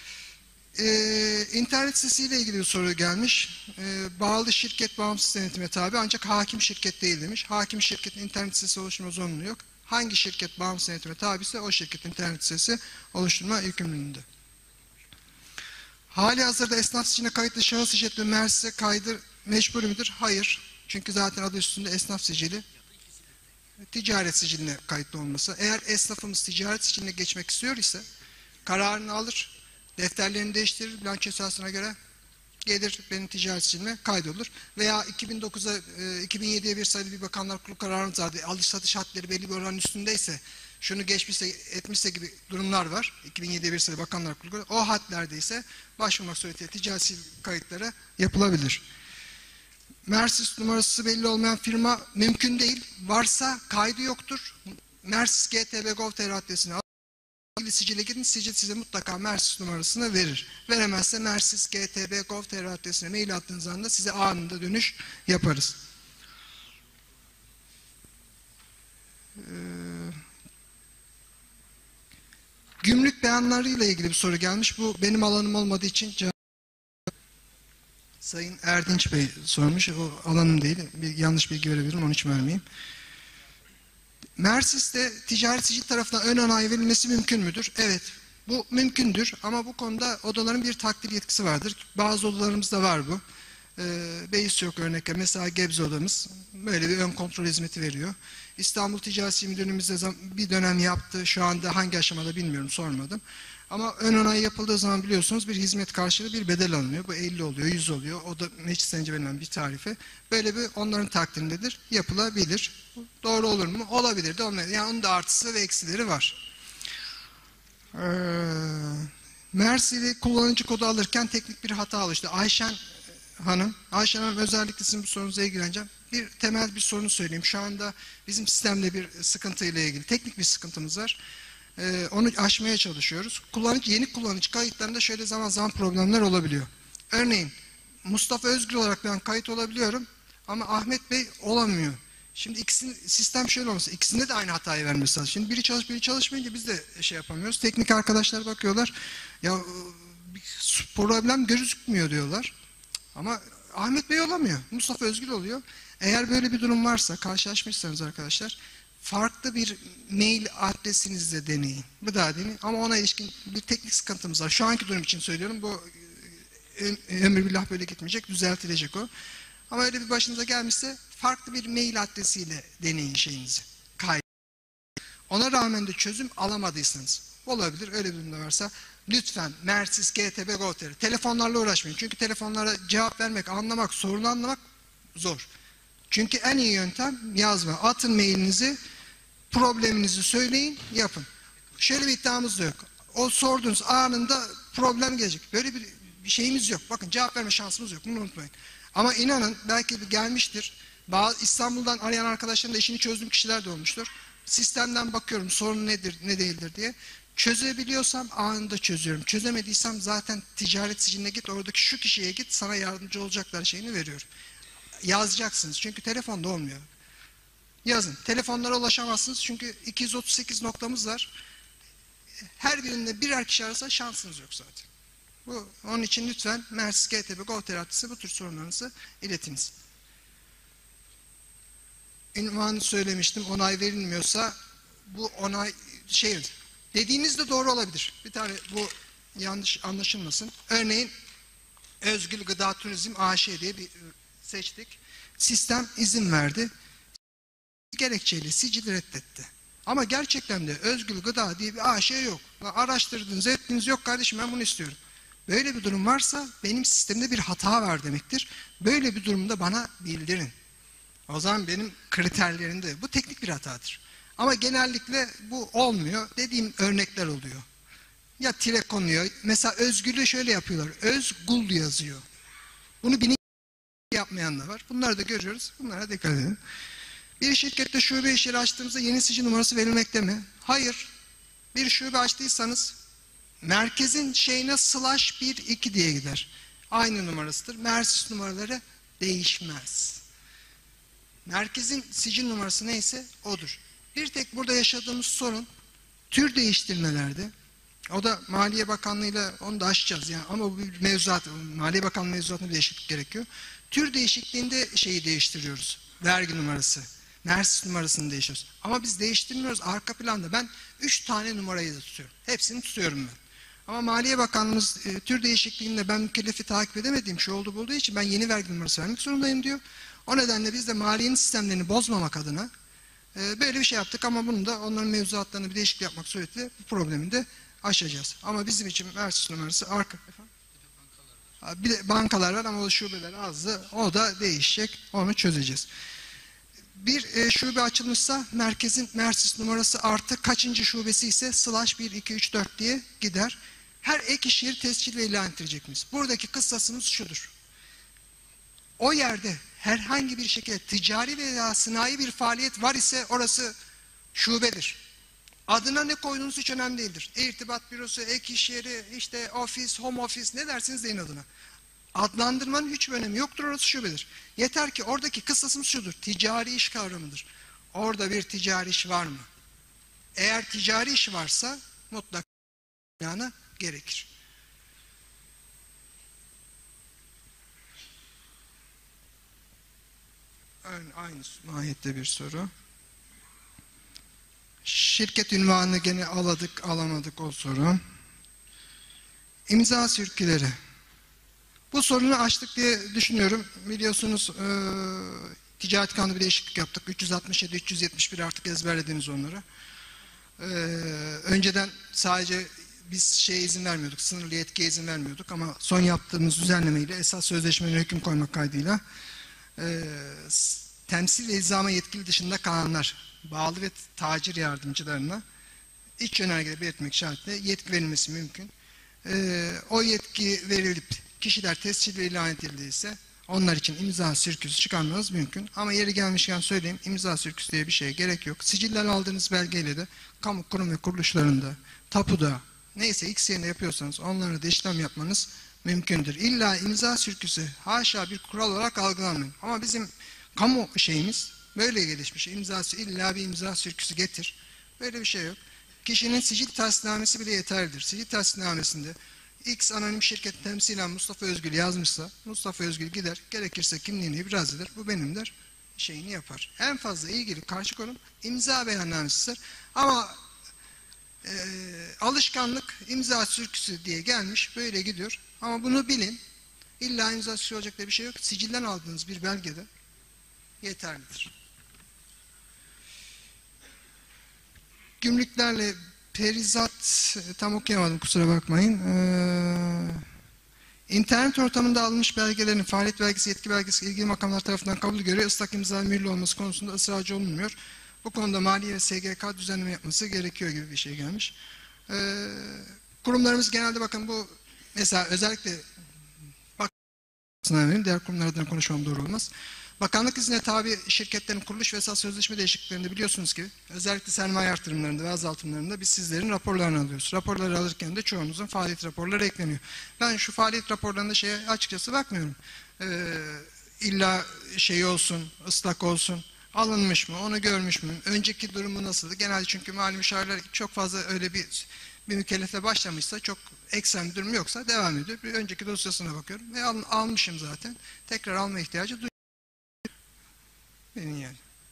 İnternet sitesiyle ilgili bir soru gelmiş. Bağlı şirket bağımsız denetime tabi ancak hakim şirket değil demiş. Hakim şirketin internet sitesi oluşturma zorunluluğu yok. Hangi şirket bağımsız denetime tabi ise o şirketin internet sitesi oluşturma yükümlülüğünde. Hali hazırda esnaf siciline kayıtlı şahıs işletme MERS'e kaydı mecbur müdür? Hayır. Çünkü zaten adı üstünde esnaf sicili. Ticaret siciline kayıtlı olması. Eğer esnafımız ticaret siciline geçmek istiyor ise kararını alır, defterlerini değiştirir, bilanço esasına göre gelir benim ticaret sicilime kaydolur. Veya 2007'ye bir sayılı bir Bakanlar Kurulu kararımız vardı. Alış satış hadleri belli bir oranın üstündeyse, şunu geçmişse, etmişse gibi durumlar var. 2007'ye bir sayılı Bakanlar Kurulu. O hadlerde ise başvurmak suretiyle ticaret sicil kayıtları yapılabilir. MERS numarası belli olmayan firma mümkün değil. Varsa kaydı yoktur. MERS GTB.gov.tr adresine ilgili sicile gidin. Sicil size mutlaka MERS numarasını verir. Veremezse MERS GTB.gov.tr adresine mail attığınız anda size anında dönüş yaparız. Gümrük beyanlarıyla ilgili bir soru gelmiş. Bu benim alanım olmadığı için Sayın Erdinç Bey sormuş. O alanım değil. Bir yanlış bilgi verebilirim. Onun için vermeyeyim. MERSİS'te ticaret sicil tarafından ön onay verilmesi mümkün müdür? Evet. Bu mümkündür. Ama bu konuda odaların bir takdir yetkisi vardır. Bazı odalarımızda var bu. Beis yok örnekler. Mesela Gebze odamız böyle bir ön kontrol hizmeti veriyor. İstanbul Ticaret Sicil Müdürlüğümüzde bir dönem yaptı. Şu anda hangi aşamada bilmiyorum, sormadım. Ama ön onay yapıldığı zaman biliyorsunuz bir hizmet karşılığı bir bedel alınıyor. Bu 50 oluyor, 100 oluyor. O da meclisten verilen bir tarife. Böyle bir onların takdirindedir. Yapılabilir. Doğru olur mu? Olabilir de olmayabilir. Yani onun da artısı ve eksileri var. Mersi'li kullanıcı kodu alırken teknik bir hata oluştu. Ayşen Hanım özellikle sizin bu sorunuza ilgileneceğim. Temel bir sorunu söyleyeyim. Şu anda bizim sistemde bir sıkıntıyla ilgili teknik bir sıkıntımız var. Onu aşmaya çalışıyoruz. Yeni kullanıcı kayıtlarında şöyle zaman zaman problemler olabiliyor. Örneğin Mustafa Özgür olarak ben kayıt olabiliyorum ama Ahmet Bey olamıyor. Şimdi sistem şöyle olması, ikisinde de aynı hatayı vermesi lazım. Şimdi biri çalışıp biri çalışmayınca biz de yapamıyoruz. Teknik arkadaşlar bakıyorlar, ya problem gözükmüyor diyorlar. Ama Ahmet Bey olamıyor, Mustafa Özgür oluyor. Eğer böyle bir durum varsa, karşılaşmışsanız arkadaşlar, farklı bir mail adresinizle deneyin. Bu da deneyin ama ona ilişkin bir teknik sıkıntımız var. Şu anki durum için söylüyorum, bu ömür billah böyle gitmeyecek, düzeltilecek o. Ama öyle bir başınıza gelmişse farklı bir mail adresiyle deneyin şeyinizi. Ona rağmen de çözüm alamadıysanız, olabilir, öyle bir durumda varsa lütfen Mersis, GTB, Go.tr telefonlarla uğraşmayın. Çünkü telefonlara cevap vermek, anlamak, sorunu anlamak zor. Çünkü en iyi yöntem yazma. Atın mailinizi, probleminizi söyleyin, yapın. Şöyle bir iddiamız da yok. O sorduğunuz anında problem gelecek. Böyle bir şeyimiz yok. Bakın cevap verme şansımız yok. Bunu unutmayın. Ama inanın belki bir gelmiştir. İstanbul'dan arayan arkadaşların da işini çözdüğüm kişiler de olmuştur. Sistemden bakıyorum sorun nedir, ne değildir diye. Çözebiliyorsam anında çözüyorum. Çözemediysem zaten ticaret siciline git, oradaki şu kişiye git, sana yardımcı olacaklar şeyini veriyorum. Yazacaksınız çünkü telefonda olmuyor. Yazın. Telefonlara ulaşamazsınız çünkü 238 noktamız var. Her birinde birer kişi arasa şansınız yok zaten. Onun için lütfen Mersis, GTB, Go.tr adresi bu tür sorunlarınızı iletiniz. Ünvanı söylemiştim. Onay verilmiyorsa bu onay dediğiniz de doğru olabilir. Bir tane bu yanlış anlaşılmasın. Örneğin Özgül Gıda Turizm AŞ diye bir seçtik. Sistem izin verdi. Gerekçeyle sicili reddetti. Ama gerçekten de Özgül Gıda diye bir AŞ yok. Araştırdınız, ettiniz, yok kardeşim ben bunu istiyorum. Böyle bir durum varsa benim sistemde bir hata var demektir. Böyle bir durumda bana bildirin. O zaman benim kriterlerimde bu teknik bir hatadır. Ama genellikle bu olmuyor. Dediğim örnekler oluyor. Ya tire konuyor. Mesela Özgül'ü şöyle yapıyorlar. Özgul yazıyor. Bunu yapmayan da var. Bunları da görüyoruz. Bunlara dikkat edin. Bir şirkette şube iş yeri açtığımızda yeni sicil numarası verilmekte mi? Hayır. Bir şube açtıysanız merkezin şeyine /12 diye gider. Aynı numarasıdır. Mersis numaraları değişmez. Merkezin sicil numarası neyse odur. Bir tek burada yaşadığımız sorun tür değiştirmelerde. O da Maliye Bakanlığı'yla onu da aşacağız. Yani ama bu bir mevzuat, Maliye Bakanlığı mevzuatında bir değişiklik gerekiyor. Tür değişikliğinde şeyi değiştiriyoruz. Vergi numarası. Mersis numarasını değiştiriyoruz. Ama biz değiştirmiyoruz arka planda. Ben 3 tane numarayı da tutuyorum. Hepsini tutuyorum ben. Ama Maliye Bakanlığımız tür değişikliğinde ben mükellefi takip edemediğim şey olduğu için ben yeni vergi numarası vermek zorundayım diyor. O nedenle biz de maliyenin sistemlerini bozmamak adına böyle bir şey yaptık ama bunu da onların mevzuatlarını bir değişiklik yapmak suretiyle bu problemi de aşacağız. Ama bizim için Mersis numarası arka. Bir de bankalar var ama o şubeler azdı. O da değişecek. Onu çözeceğiz. Bir şube açılmışsa merkezin Mersis numarası artı kaçıncı şubesi ise /1, 2, 3, 4 diye gider. Her ek iş yeri tescil ve ilan ettirecek miyiz? Buradaki kıssasımız şudur. O yerde herhangi bir şekilde ticari veya sanayi bir faaliyet var ise orası şubedir. Adına ne koyduğunuz hiç önemli değildir. İrtibat bürosu, ek iş yeri, işte ofis, home office ne dersiniz deyin adına. Adlandırmanın hiçbir önemi yoktur, orası şubedir. Yeter ki oradaki kıssasımız şudur. Ticari iş kavramıdır. Orada bir ticari iş var mı? Eğer ticari iş varsa mutlaka ilanı gerekir. Aynı mahiyette bir soru. Şirket ünvanını gene alamadık o soru. İmza sürküleri. Bu sorunu açtık diye düşünüyorum. Biliyorsunuz Ticaret Kanunu bir değişiklik yaptık. 367, 371 artık ezberlediniz onları. Önceden sadece biz şeye izin vermiyorduk, sınırlı yetkiye izin vermiyorduk ama son yaptığımız düzenlemeyle esas sözleşmelerine hüküm koymak kaydıyla temsil ve ilzama yetkili dışında kalanlar, bağlı ve tacir yardımcılarına iç yönergede belirtmek şartıyla yetki verilmesi mümkün. O yetki verilip kişiler tescil ve ilan edildiyse onlar için imza sirküsü çıkarmanız mümkün. Ama yeri gelmişken söyleyeyim, imza sirküsü diye bir şeye gerek yok. Sicilden aldığınız belgeyle de kamu kurum ve kuruluşlarında, tapuda, neyse X yerine yapıyorsanız onlara da işlem yapmanız mümkündür. İlla imza sirküsü haşa bir kural olarak algılanmıyor. Ama bizim kamu şeyimiz böyle gelişmiş. İmzası illa bir imza sirküsü getir. Böyle bir şey yok. Kişinin sicil tahsisnamesi bile yeterlidir. Sicil tahsisnamesinde X anonim şirket temsilen Mustafa Özgül yazmışsa Mustafa Özgül gider, gerekirse kimliğini ibraz eder, bu benimdir, şeyini yapar. En fazla ilgili karşı kurum imza beyannamesidir. Ama alışkanlık imza sürküsü diye gelmiş, böyle gidiyor. Ama bunu bilin, illa imza sürküsü olacak diye bir şey yok. Sicilden aldığınız bir belgede yeterlidir. Gümrüklerle perizat tam okuyamadım, kusura bakmayın. İnternet ortamında alınmış belgelerin faaliyet belgesi, yetki belgesi ilgili makamlar tarafından kabul göre ıslak imza mühürlü olması konusunda ısrarcı olunmuyor. Bu konuda Maliye ve SGK düzenleme yapması gerekiyor gibi bir şey gelmiş. Kurumlarımız genelde bakın bu mesela özellikle diğer kurumlar adına konuşmam doğru olmaz. Bakanlık iznine tabi şirketlerin kuruluş ve esas sözleşme değişikliklerinde biliyorsunuz ki özellikle sermaye artırımlarında ve azaltımlarında biz sizlerin raporlarını alıyoruz. Raporları alırken de çoğunuzun faaliyet raporları ekleniyor. Ben şu faaliyet raporlarında şeye açıkçası bakmıyorum. İlla şey olsun, ıslak olsun, alınmış mı, onu görmüş mü, önceki durumu nasıldı? Genelde çünkü mali müşavirler çok fazla öyle bir mükellefe başlamışsa, çok ekstrem bir durum yoksa devam ediyor. Bir önceki dosyasına bakıyorum ve almışım zaten. Tekrar alma ihtiyacı duyuyorum. Yani.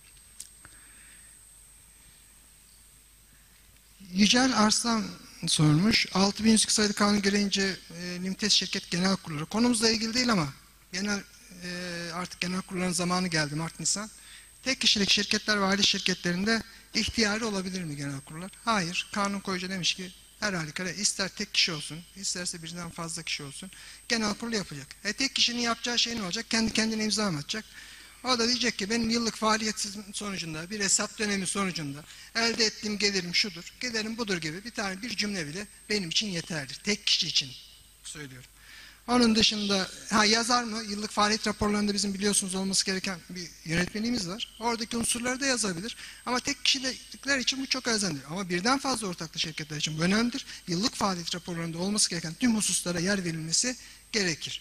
Yücel Arslan sormuş. 6102 sayılı kanun gereğince limited şirket genel kurulları. Konumuzla ilgili değil ama artık genel kurulların zamanı geldi Mart-Nisan. Tek kişilik şirketler ve aile şirketlerinde ihtiyari olabilir mi genel kurullar? Hayır. Kanun koyucu demiş ki her halükarda ister tek kişi olsun, isterse birden fazla kişi olsun genel kurul yapacak. Tek kişinin yapacağı şey ne olacak? Kendi kendine imza mı atacak? O da diyecek ki benim yıllık faaliyetim sonucunda, bir hesap dönemi sonucunda elde ettiğim gelirim şudur, gelirim budur gibi bir cümle bile benim için yeterlidir. Tek kişi için söylüyorum. Onun dışında yazar mı? Yıllık faaliyet raporlarında bizim biliyorsunuz olması gereken bir yönetmeliğimiz var. Oradaki unsurları da yazabilir. Ama tek kişilikler için bu çok önemlidir. Ama birden fazla ortaklı şirketler için bu önemlidir. Yıllık faaliyet raporlarında olması gereken tüm hususlara yer verilmesi gerekir.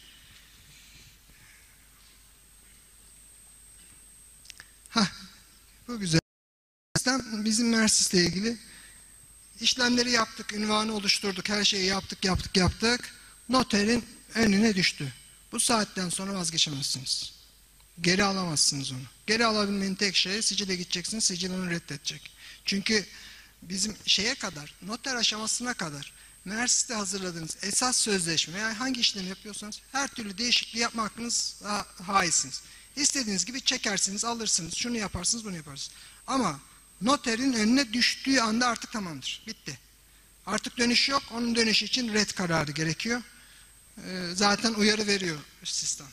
Bu güzel. Bizim Mersis'le ilgili işlemleri yaptık, ünvanı oluşturduk, her şeyi yaptık. Noterin önüne düştü. Bu saatten sonra vazgeçemezsiniz. Geri alamazsınız onu. Geri alabilmenin tek şeyi sicile gideceksiniz, sicil onu reddedecek. Çünkü bizim şeye kadar, noter aşamasına kadar Mersis'te hazırladığınız esas sözleşme, yani hangi işlemi yapıyorsanız her türlü değişikliği yapma hakkınız haizsiniz. İstediğiniz gibi çekersiniz, alırsınız, şunu yaparsınız, bunu yaparsınız. Ama noterin önüne düştüğü anda artık tamamdır, bitti. Artık dönüş yok, onun dönüşü için red kararı gerekiyor. Zaten uyarı veriyor sistem.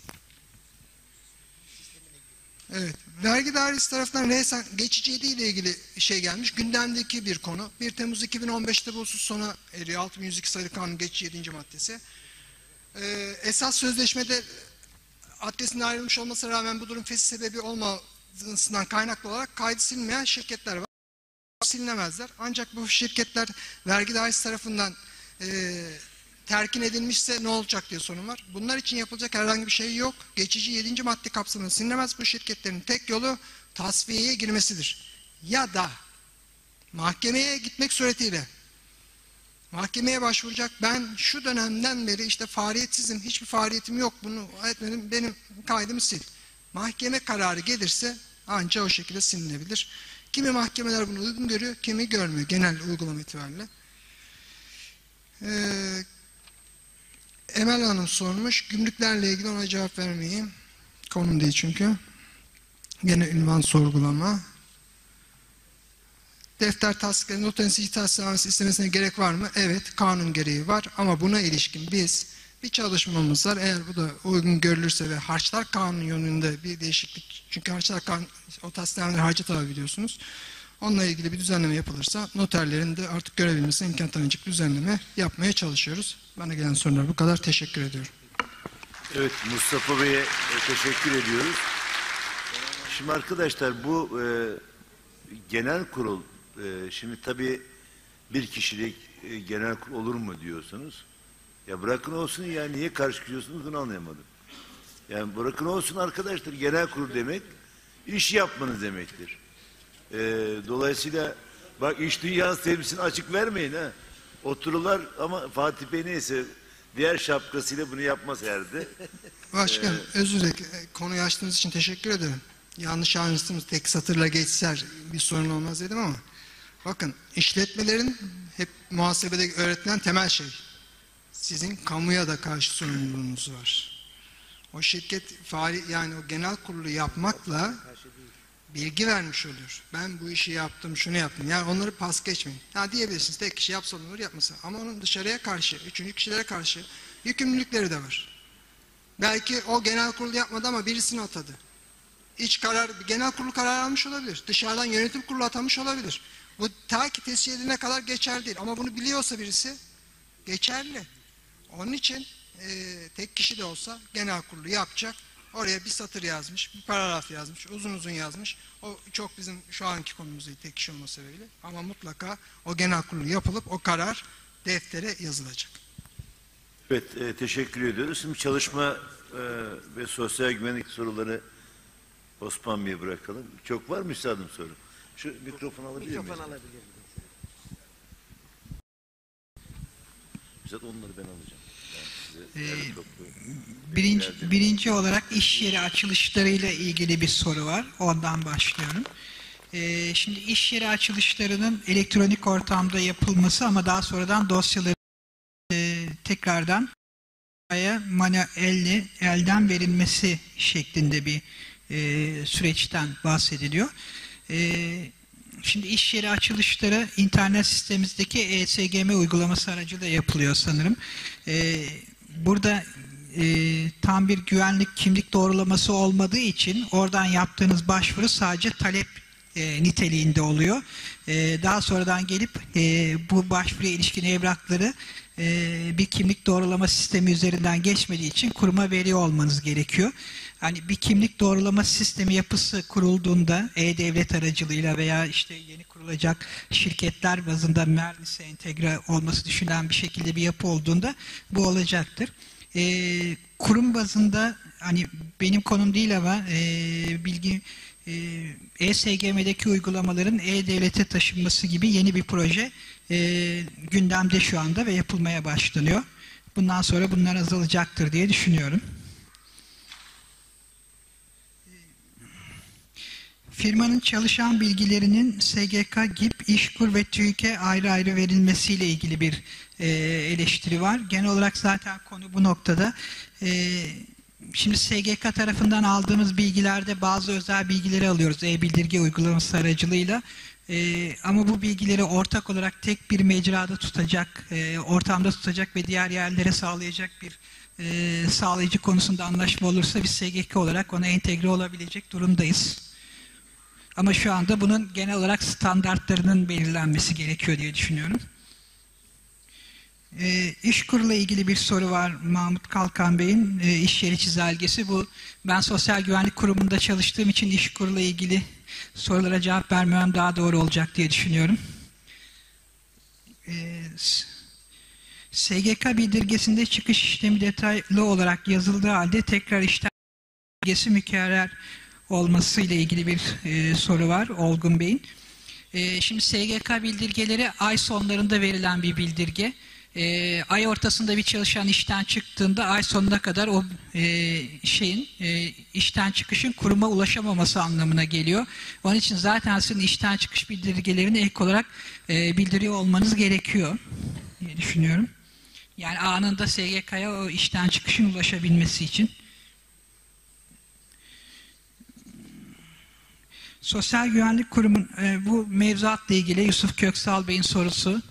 Evet, vergi dairesi tarafından resen geçiciliği ile ilgili şey gelmiş. Gündemdeki bir konu. 1 Temmuz 2015'te bu husus sona eriyor. 6102 sayılı kanun geçici 7. maddesi. Esas sözleşmede adresinin ayrılmış olmasına rağmen bu durum fesih sebebi olmasından kaynaklı olarak kaydı silinmeyen şirketler var. Silinemezler. Ancak bu şirketler vergi dairesi tarafından terkin edilmişse ne olacak diye sorun var. Bunlar için yapılacak herhangi bir şey yok. Geçici 7. madde kapsamında silinemez. Bu şirketlerin tek yolu tasfiyeye girmesidir. Ya da mahkemeye gitmek suretiyle mahkemeye başvuracak. Ben şu dönemden beri işte faaliyetsizim, hiçbir faaliyetim yok, bunu etmedim, benim kaydımı sil. Mahkeme kararı gelirse ancak o şekilde silinebilir. Kimi mahkemeler bunu uygun görüyor, kimi görmüyor genel uygulama itibariyle. Emel Hanım sormuş. Gümrüklerle ilgili ona cevap vermeyeyim. Konum değil çünkü. Gene ünvan sorgulama. defter tasdikleri not temsilci tasdiklenmesi istemesine gerek var mı? Evet, kanun gereği var ama buna ilişkin biz bir çalışmamız var. Eğer bu da uygun görülürse ve harçlar kanunu yönünde bir değişiklik, çünkü harçlar kanunu o tasdiklenmeleri harca tabi biliyorsunuz. Onunla ilgili bir düzenleme yapılırsa noterlerin de artık görebilmesine imkan tanıyacak düzenleme yapmaya çalışıyoruz. Bana gelen sorular bu kadar. Teşekkür ediyorum. Evet, Mustafa Bey'e teşekkür ediyoruz. Şimdi arkadaşlar bu genel kurul, şimdi tabii bir kişilik genel kurul olur mu diyorsunuz. Ya bırakın olsun ya, niye karşı çıkıyorsunuz bunu anlayamadım. Yani bırakın olsun arkadaşlar, genel kurul demek iş yapmanız demektir. Dolayısıyla bak, iş dünyası temsilcisini açık vermeyin ha. Otururlar ama Fatih Bey neyse diğer şapkasıyla bunu yapmaz herhalde. Başkanım özür dilerim. Konuyu açtığınız için teşekkür ederim. Yanlış anlaştınız, tek satırla geçser bir sorun olmaz dedim ama bakın, işletmelerin hep muhasebede öğretilen temel şey, sizin kamuya da karşı sorumluluğunuz var. O şirket yani o genel kurulu yapmakla bilgi vermiş oluyor. Ben bu işi yaptım, şunu yaptım. Yani onları pas geçmeyin. Ha diyebilirsiniz, tek kişi yapsa olur, yapmasa. Ama onun dışarıya karşı, üçüncü kişilere karşı yükümlülükleri de var. Belki o genel kurulu yapmadı ama birisini atadı. Genel kurulu karar almış olabilir. Dışarıdan yönetim kurulu atamış olabilir. Bu ta ki tescil edilene kadar geçerli değil. Ama bunu biliyorsa birisi geçerli. Onun için tek kişi de olsa genel kurulu yapacak. Oraya bir satır yazmış, bir paragraf yazmış, uzun uzun yazmış. O çok bizim şu anki konumuz değil, tek kişi olma sebebiyle. Ama mutlaka o genel kurulu yapılıp o karar deftere yazılacak. Evet, teşekkür ediyoruz. Şimdi çalışma ve sosyal güvenlik soruları Osman Bey'e bırakalım. Çok var mı üstadım soru? Şu mikrofonu alabilir miyim? Mikrofon alabilir miyim? Üstad onları ben alacağım. Birinci olarak iş yeri açılışlarıyla ilgili bir soru var. Ondan başlıyorum. Şimdi iş yeri açılışlarının elektronik ortamda yapılması ama daha sonradan dosyaları tekrardan manuel elden verilmesi şeklinde bir süreçten bahsediliyor. Şimdi iş yeri açılışları internet sistemimizdeki ESGM uygulaması aracılığıyla yapılıyor sanırım. Burada tam bir güvenlik kimlik doğrulaması olmadığı için oradan yaptığınız başvuru sadece talep niteliğinde oluyor. Daha sonradan gelip bu başvuruya ilişkin evrakları bir kimlik doğrulama sistemi üzerinden geçmediği için kuruma veriyor olmanız gerekiyor. Hani bir kimlik doğrulama sistemi yapısı kurulduğunda e-devlet aracılığıyla veya işte yeni kurulacak şirketler bazında Mernis'e entegre olması düşünülen bir şekilde bir yapı olduğunda bu olacaktır. Kurum bazında hani benim konum değil ama ESGM'deki uygulamaların e-devlete taşınması gibi yeni bir proje gündemde şu anda ve yapılmaya başlanıyor. Bundan sonra bunlar azalacaktır diye düşünüyorum. Firmanın çalışan bilgilerinin SGK, GİP, İşkur ve TÜİK'e ayrı ayrı verilmesiyle ilgili bir eleştiri var. Genel olarak zaten konu bu noktada. Şimdi SGK tarafından aldığımız bilgilerde bazı özel bilgileri alıyoruz e-bildirge uygulaması aracılığıyla. Ama bu bilgileri ortak olarak tek bir mecrada tutacak, ortamda tutacak ve diğer yerlere sağlayacak bir sağlayıcı konusunda anlaşma olursa biz SGK olarak ona entegre olabilecek durumdayız. Ama şu anda bunun genel olarak standartlarının belirlenmesi gerekiyor diye düşünüyorum. İşkur'la ilgili bir soru var Mahmut Kalkan Bey'in iş yeri çizelgesi. Bu ben Sosyal Güvenlik Kurumu'nda çalıştığım için İşkur'la ilgili sorulara cevap vermem daha doğru olacak diye düşünüyorum. SGK bildirgesinde çıkış işlemi detaylı olarak yazıldığı halde tekrar işlem bildirgesi mükerrer olmasıyla ilgili bir soru var Olgun Bey'in. Şimdi SGK bildirgeleri ay sonlarında verilen bir bildirge. Ay ortasında bir çalışan işten çıktığında ay sonuna kadar o işten çıkışın kuruma ulaşamaması anlamına geliyor. Onun için zaten sizin işten çıkış bildirgelerini ek olarak bildiriyor olmanız gerekiyor diye düşünüyorum. Yani anında SGK'ya o işten çıkışın ulaşabilmesi için. Sosyal Güvenlik Kurumu bu mevzuatla ilgili Yusuf Köksal Bey'in sorusu.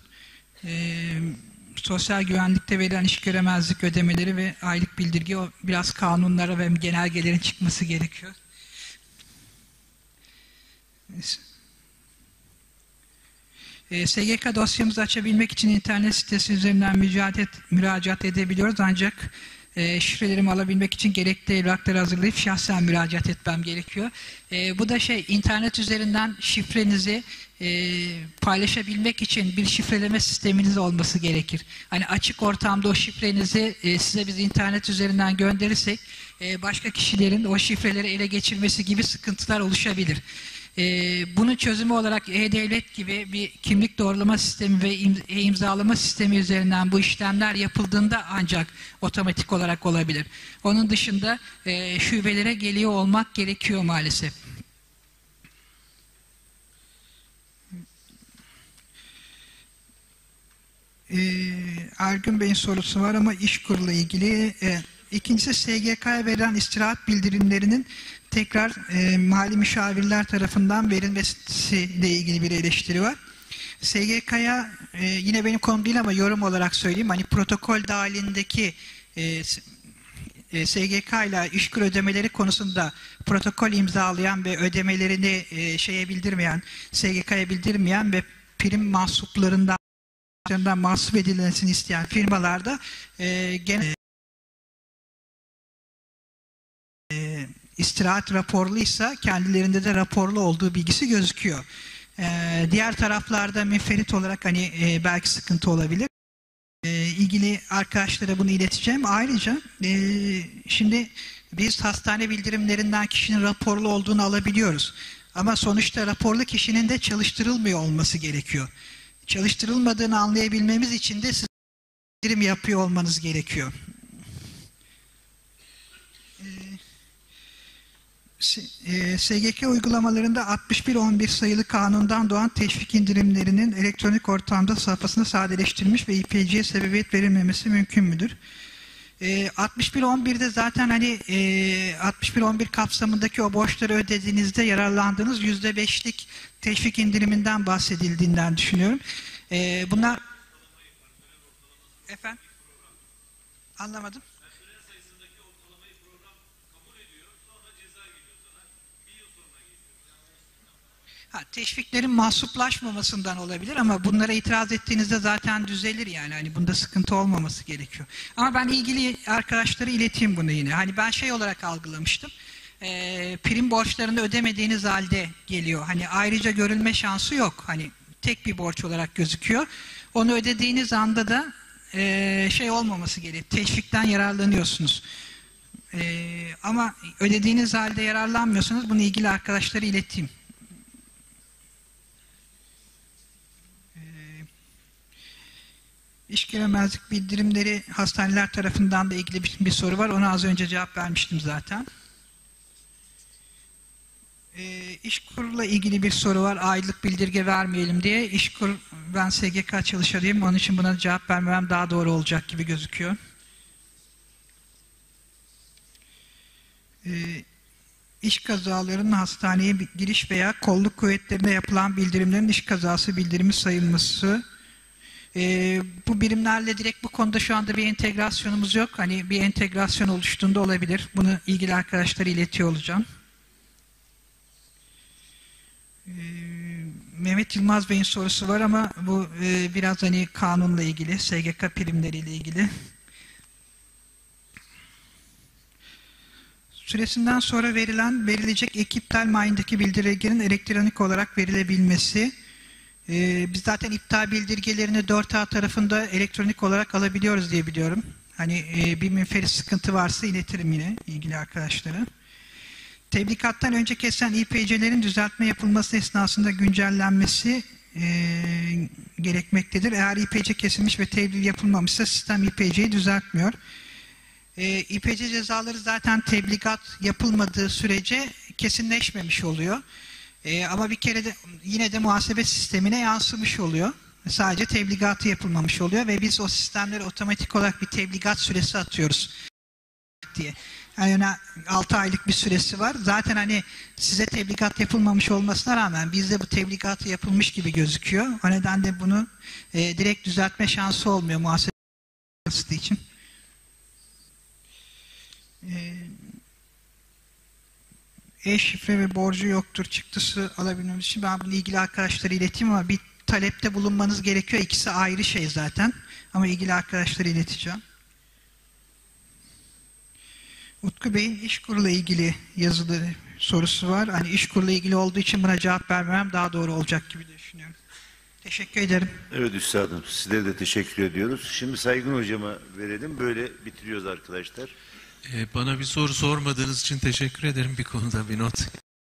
Sosyal güvenlikte verilen iş göremezlik ödemeleri ve aylık bildirge, o biraz kanunlara ve genelgelerin çıkması gerekiyor. SGK dosyamızı açabilmek için internet sitesi üzerinden müracaat edebiliyoruz, ancak şifrelerimi alabilmek için gerekli evrakları hazırlayıp şahsen müracaat etmem gerekiyor. Bu da internet üzerinden şifrenizi paylaşabilmek için bir şifreleme sisteminiz olması gerekir. Hani açık ortamda o şifrenizi size biz internet üzerinden gönderirsek başka kişilerin o şifreleri ele geçirmesi gibi sıkıntılar oluşabilir. Bunun çözümü olarak E-Devlet gibi bir kimlik doğrulama sistemi ve imzalama sistemi üzerinden bu işlemler yapıldığında ancak otomatik olarak olabilir. Onun dışında şubelere geliyor olmak gerekiyor maalesef. Ergün Bey'in sorusu var ama İşkur'la ilgili. İkincisi, SGK'ya verilen istirahat bildirimlerinin tekrar mali müşavirler tarafından verilmesiyle ilgili bir eleştiri var. SGK'ya yine benim konum değil ama yorum olarak söyleyeyim. Hani protokol dahilindeki SGK ile İşkur ödemeleri konusunda protokol imzalayan ve ödemelerini bildirmeyen, SGK'ya bildirmeyen ve prim mahsuplarından mahsup edilmesini isteyen firmalarda gene istirahat raporluysa kendilerinde de raporlu olduğu bilgisi gözüküyor. Diğer taraflarda müferit olarak belki sıkıntı olabilir. İlgili arkadaşlara bunu ileteceğim. Ayrıca şimdi biz hastane bildirimlerinden kişinin raporlu olduğunu alabiliyoruz. Ama sonuçta raporlu kişinin de çalıştırılmıyor olması gerekiyor. Çalıştırılmadığını anlayabilmemiz için de siz bildirim yapıyor olmanız gerekiyor. SGK uygulamalarında 6111 sayılı kanundan doğan teşvik indirimlerinin elektronik ortamda safhasını sadeleştirilmiş ve İPC'ye sebebiyet verilmemesi mümkün müdür? 6111'de zaten 6111 kapsamındaki o borçları ödediğinizde yararlandığınız %5'lik teşvik indiriminden bahsedildiğinden düşünüyorum. Bunlar efendim anlamadım. Teşviklerin mahsuplaşmamasından olabilir ama bunlara itiraz ettiğinizde zaten düzelir yani. Hani bunda sıkıntı olmaması gerekiyor. Ama ben ilgili arkadaşlara ileteyim bunu yine. Ben olarak algılamıştım. Prim borçlarını ödemediğiniz halde geliyor. Ayrıca görülme şansı yok. Tek bir borç olarak gözüküyor. Onu ödediğiniz anda da olmaması gerekiyor. Teşvikten yararlanıyorsunuz. Ama ödediğiniz halde yararlanmıyorsanız bunu ilgili arkadaşlara ileteyim. İş göremezlik bildirimleri hastaneler tarafından da ilgili bir soru var. Ona az önce cevap vermiştim zaten. İşkur'la ilgili bir soru var. Aylık bildirge vermeyelim diye. İşkur, ben SGK çalışanıyım. Onun için buna cevap vermem daha doğru olacak gibi gözüküyor. İş kazalarının hastaneye giriş veya kolluk kuvvetlerine yapılan bildirimlerin iş kazası bildirimi sayılması. Bu birimlerle direkt bu konuda şu anda bir entegrasyonumuz yok. Bir entegrasyon oluştuğunda olabilir. Bunu ilgili arkadaşlara iletiyor olacağım. Mehmet Yılmaz Bey'in sorusu var ama bu biraz kanunla ilgili, SGK primleriyle ilgili. Süresinden sonra verilecek ek iptal mayindeki bildirgenin elektronik olarak verilebilmesi. Biz zaten iptal bildirgelerini 4A tarafında elektronik olarak alabiliyoruz diye biliyorum. Bir münferit sıkıntı varsa iletirim yine ilgili arkadaşlara. Tebligattan önce kesen İPC'lerin düzeltme yapılması esnasında güncellenmesi gerekmektedir. Eğer İPC kesilmiş ve tebliğ yapılmamışsa sistem İPC'yi düzeltmiyor. İPC cezaları zaten tebligat yapılmadığı sürece kesinleşmemiş oluyor. Ama bir kere de yine de muhasebe sistemine yansımış oluyor. Sadece tebligatı yapılmamış oluyor ve biz o sistemlere otomatik olarak bir tebligat süresi atıyoruz diye. Yani 6 aylık bir süresi var. Zaten hani size tebligat yapılmamış olmasına rağmen bizde bu tebligatı yapılmış gibi gözüküyor. O nedenle bunu direkt düzeltme şansı olmuyor muhasebe için. E-şifre ve borcu yoktur çıktısı alabilmemiz için ben bunu ilgili arkadaşlara ileteyim ama bir talepte bulunmanız gerekiyor. İkisi ayrı şey zaten. Ama ilgili arkadaşlara ileteceğim. Utku Bey'in İşkur'la ilgili yazılı sorusu var. Hani İşkur'la ilgili olduğu için buna cevap vermem daha doğru olacak gibi düşünüyorum. Teşekkür ederim. Evet üstadım, sizlere de teşekkür ediyoruz. Şimdi Saygın hocama verelim. Böyle bitiriyoruz arkadaşlar. Bana bir soru sormadığınız için teşekkür ederim. Bir konuda bir not.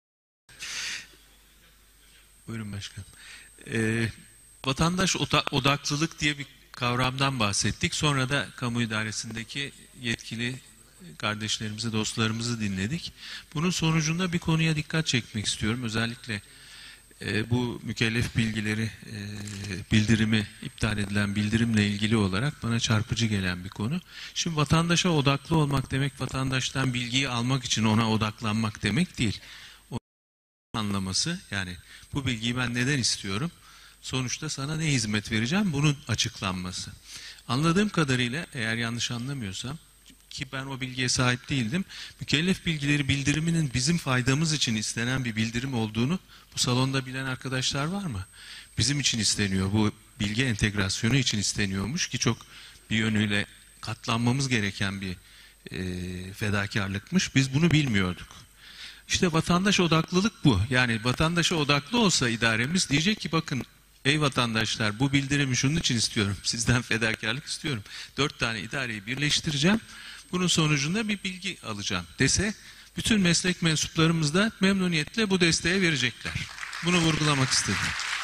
Buyurun başkanım. Vatandaş odaklılık diye bir kavramdan bahsettik. Sonra da kamu idaresindeki yetkili kardeşlerimizi, dostlarımızı dinledik. Bunun sonucunda bir konuya dikkat çekmek istiyorum. Özellikle bu mükellef bilgileri bildirimi, iptal edilen bildirimle ilgili olarak bana çarpıcı gelen bir konu. Şimdi vatandaşa odaklı olmak demek, vatandaştan bilgiyi almak için ona odaklanmak demek değil. O anlaması, yani bu bilgiyi ben neden istiyorum? Sonuçta sana ne hizmet vereceğim? Bunun açıklanması. Anladığım kadarıyla, eğer yanlış anlamıyorsam, ki ben o bilgiye sahip değildim, mükellef bilgileri bildiriminin bizim faydamız için istenen bir bildirim olduğunu bu salonda bilen arkadaşlar var mı? Bizim için isteniyor, bu bilgi entegrasyonu için isteniyormuş ki çok bir yönüyle katlanmamız gereken bir fedakarlıkmış. Biz bunu bilmiyorduk. İşte vatandaş odaklılık bu. Yani vatandaşa odaklı olsa idaremiz diyecek ki bakın ey vatandaşlar bu bildirimi şunun için istiyorum. Sizden fedakarlık istiyorum. 4 tane idareyi birleştireceğim. Bunun sonucunda bir bilgi alacağım dese bütün meslek mensuplarımız da memnuniyetle bu desteğe verecekler. Bunu vurgulamak istedim.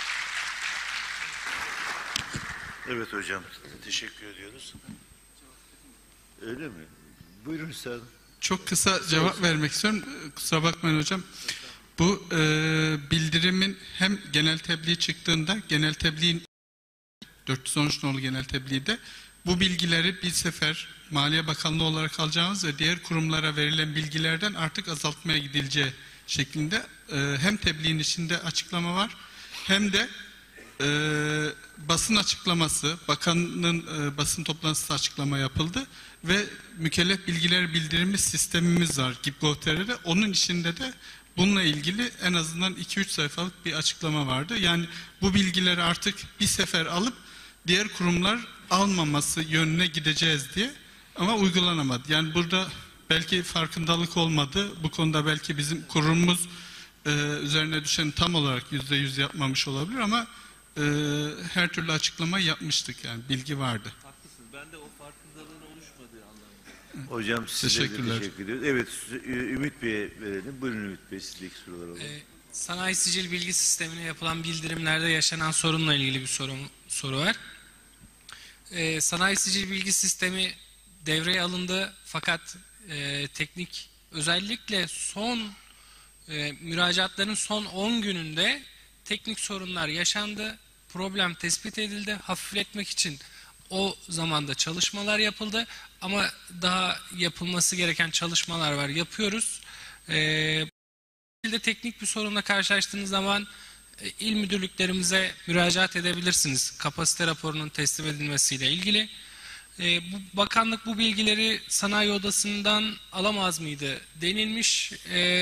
Evet hocam, teşekkür ediyoruz. Öyle mi? Buyurun üstadım. Çok kısa cevap vermek istiyorum. Kusura bakmayın hocam. Bu bildirimin hem genel tebliğ çıktığında, genel tebliğin 413 nolu genel tebliğde bu bilgileri bir sefer Maliye Bakanlığı olarak alacağımız ve diğer kurumlara verilen bilgilerden artık azaltmaya gidileceği şeklinde hem tebliğin içinde açıklama var hem de basın açıklaması, bakanın basın toplantısında açıklama yapıldı ve mükellef bilgiler bildirimi sistemimiz var GİBGOV.TR'de. Onun içinde de bununla ilgili en azından 2-3 sayfalık bir açıklama vardı. Yani bu bilgileri artık bir sefer alıp diğer kurumlar almaması yönüne gideceğiz diye, ama uygulanamadı. Yani burada belki farkındalık olmadı. Bu konuda belki bizim kurumumuz üzerine düşen tam olarak %100 yapmamış olabilir ama her türlü açıklama yapmıştık, yani bilgi vardı. Haklısınız. Ben de o farkındalığın oluşmadığı anlamında. Hocam size de Teşekkürler. teşekkür ediyoruz. Evet Ümit Bey'e verelim. Buyurun Ümit Bey, sizdeki sorular alalım. Sanayi sicil bilgi sistemine yapılan bildirimlerde yaşanan sorunla ilgili bir soru var. Sanayi sicil bilgi sistemi devreye alındı fakat teknik özellikle müracaatların son 10 gününde teknik sorunlar yaşandı. Problem tespit edildi. Hafifletmek için o zamanda çalışmalar yapıldı ama daha yapılması gereken çalışmalar var. Yapıyoruz. Teknik bir sorunla karşılaştığınız zaman il müdürlüklerimize müracaat edebilirsiniz. Kapasite raporunun teslim edilmesiyle ilgili. Bakanlık bu bilgileri sanayi odasından alamaz mıydı denilmiş.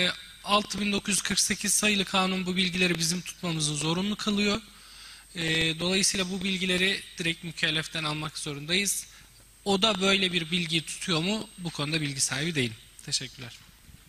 6948 sayılı kanun bu bilgileri bizim tutmamızı zorunlu kılıyor. Dolayısıyla bu bilgileri direkt mükelleften almak zorundayız. O da böyle bir bilgiyi tutuyor mu? Bu konuda bilgi sahibi değilim. Teşekkürler.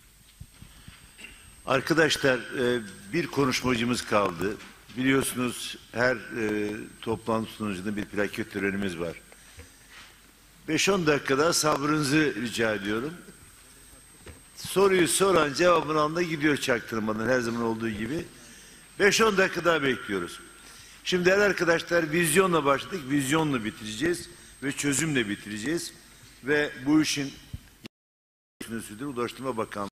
Arkadaşlar bir konuşmacımız kaldı. Biliyorsunuz her toplantı sonucunda bir plaket törenimiz var. 5-10 dakikada sabrınızı rica ediyorum. Soruyu soran cevabını anda gidiyor çaktırmadan, her zaman olduğu gibi. 5-10 dakika daha bekliyoruz. Şimdi değerli arkadaşlar, vizyonla başladık, vizyonla bitireceğiz ve çözümle bitireceğiz. Ve bu işin Ulaştırma Bakanlığı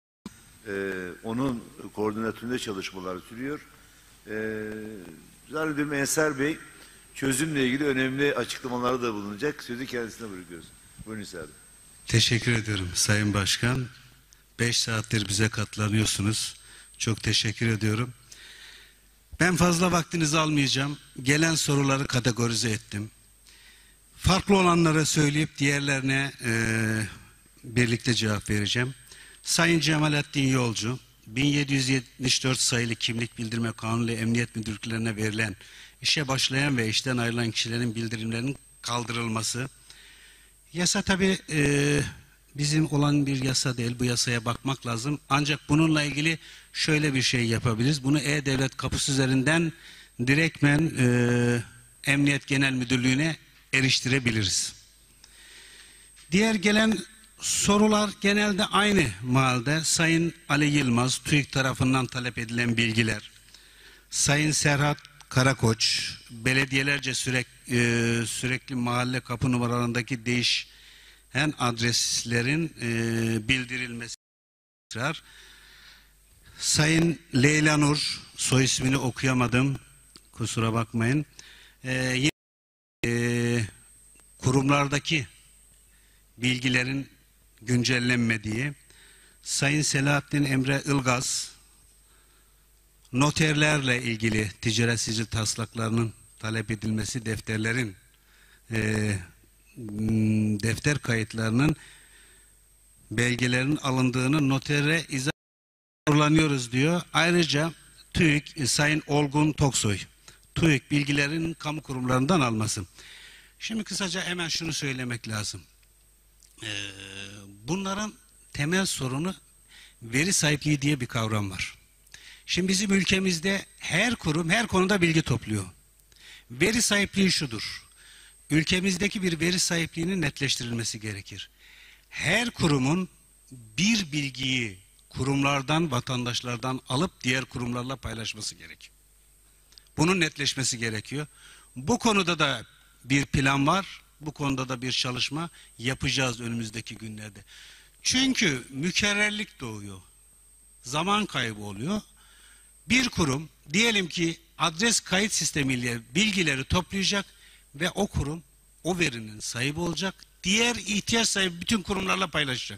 onun koordinatöründe çalışmalar sürüyor. Zannediyorum Ensar Bey çözümle ilgili önemli açıklamaları da bulunacak. Sözü kendisine bırakıyoruz. Buyurun Ensar Bey. Teşekkür ediyorum Sayın Başkan. 5 saattir bize katlanıyorsunuz. Çok teşekkür ediyorum. Ben fazla vaktinizi almayacağım. Gelen soruları kategorize ettim. Farklı olanları söyleyip diğerlerine birlikte cevap vereceğim. Sayın Cemalettin Yolcu, 1774 sayılı kimlik bildirme kanunu ile emniyet müdürlüklerine verilen işe başlayan ve işten ayrılan kişilerin bildirimlerinin kaldırılması. Yasa tabii bizim olan bir yasa değil. Bu yasaya bakmak lazım. Ancak bununla ilgili şöyle bir şey yapabiliriz. Bunu E-Devlet kapısı üzerinden direktmen Emniyet Genel Müdürlüğü'ne eriştirebiliriz. Diğer gelen sorular genelde aynı mahalde. Sayın Ali Yılmaz, TÜİK tarafından talep edilen bilgiler. Sayın Serhat Karakoç, belediyelerce sürekli mahalle kapı numaralarındaki değişen adreslerin bildirilmesi. Sayın Leyla Nur, soy ismini okuyamadım, kusura bakmayın. Kurumlardaki bilgilerin güncellenmediği. Sayın Selahattin Emre Ilgaz, noterlerle ilgili ticaret sicil taslaklarının talep edilmesi, defterlerin defter kayıtlarının belgelerin alındığını notere izah kullanıyoruz diyor. Ayrıca TÜİK Sayın Olgun Toksoy, TÜİK bilgilerin kamu kurumlarından alması. Şimdi kısaca hemen şunu söylemek lazım. Bunların temel sorunu veri sahipliği diye bir kavram var. Şimdi bizim ülkemizde her kurum her konuda bilgi topluyor. Veri sahipliği şudur. Ülkemizdeki bir veri sahipliğinin netleştirilmesi gerekir. Her kurumun bir bilgiyi kurumlardan, vatandaşlardan alıp diğer kurumlarla paylaşması gerekiyor. Bunun netleşmesi gerekiyor. Bu konuda da bir plan var. Bu konuda da bir çalışma yapacağız önümüzdeki günlerde. Çünkü mükerrerlik doğuyor. Zaman kaybı oluyor. Bir kurum diyelim ki adres kayıt sistemiyle bilgileri toplayacak ve o kurum o verinin sahibi olacak. Diğer ihtiyaç sahibi bütün kurumlarla paylaşacak.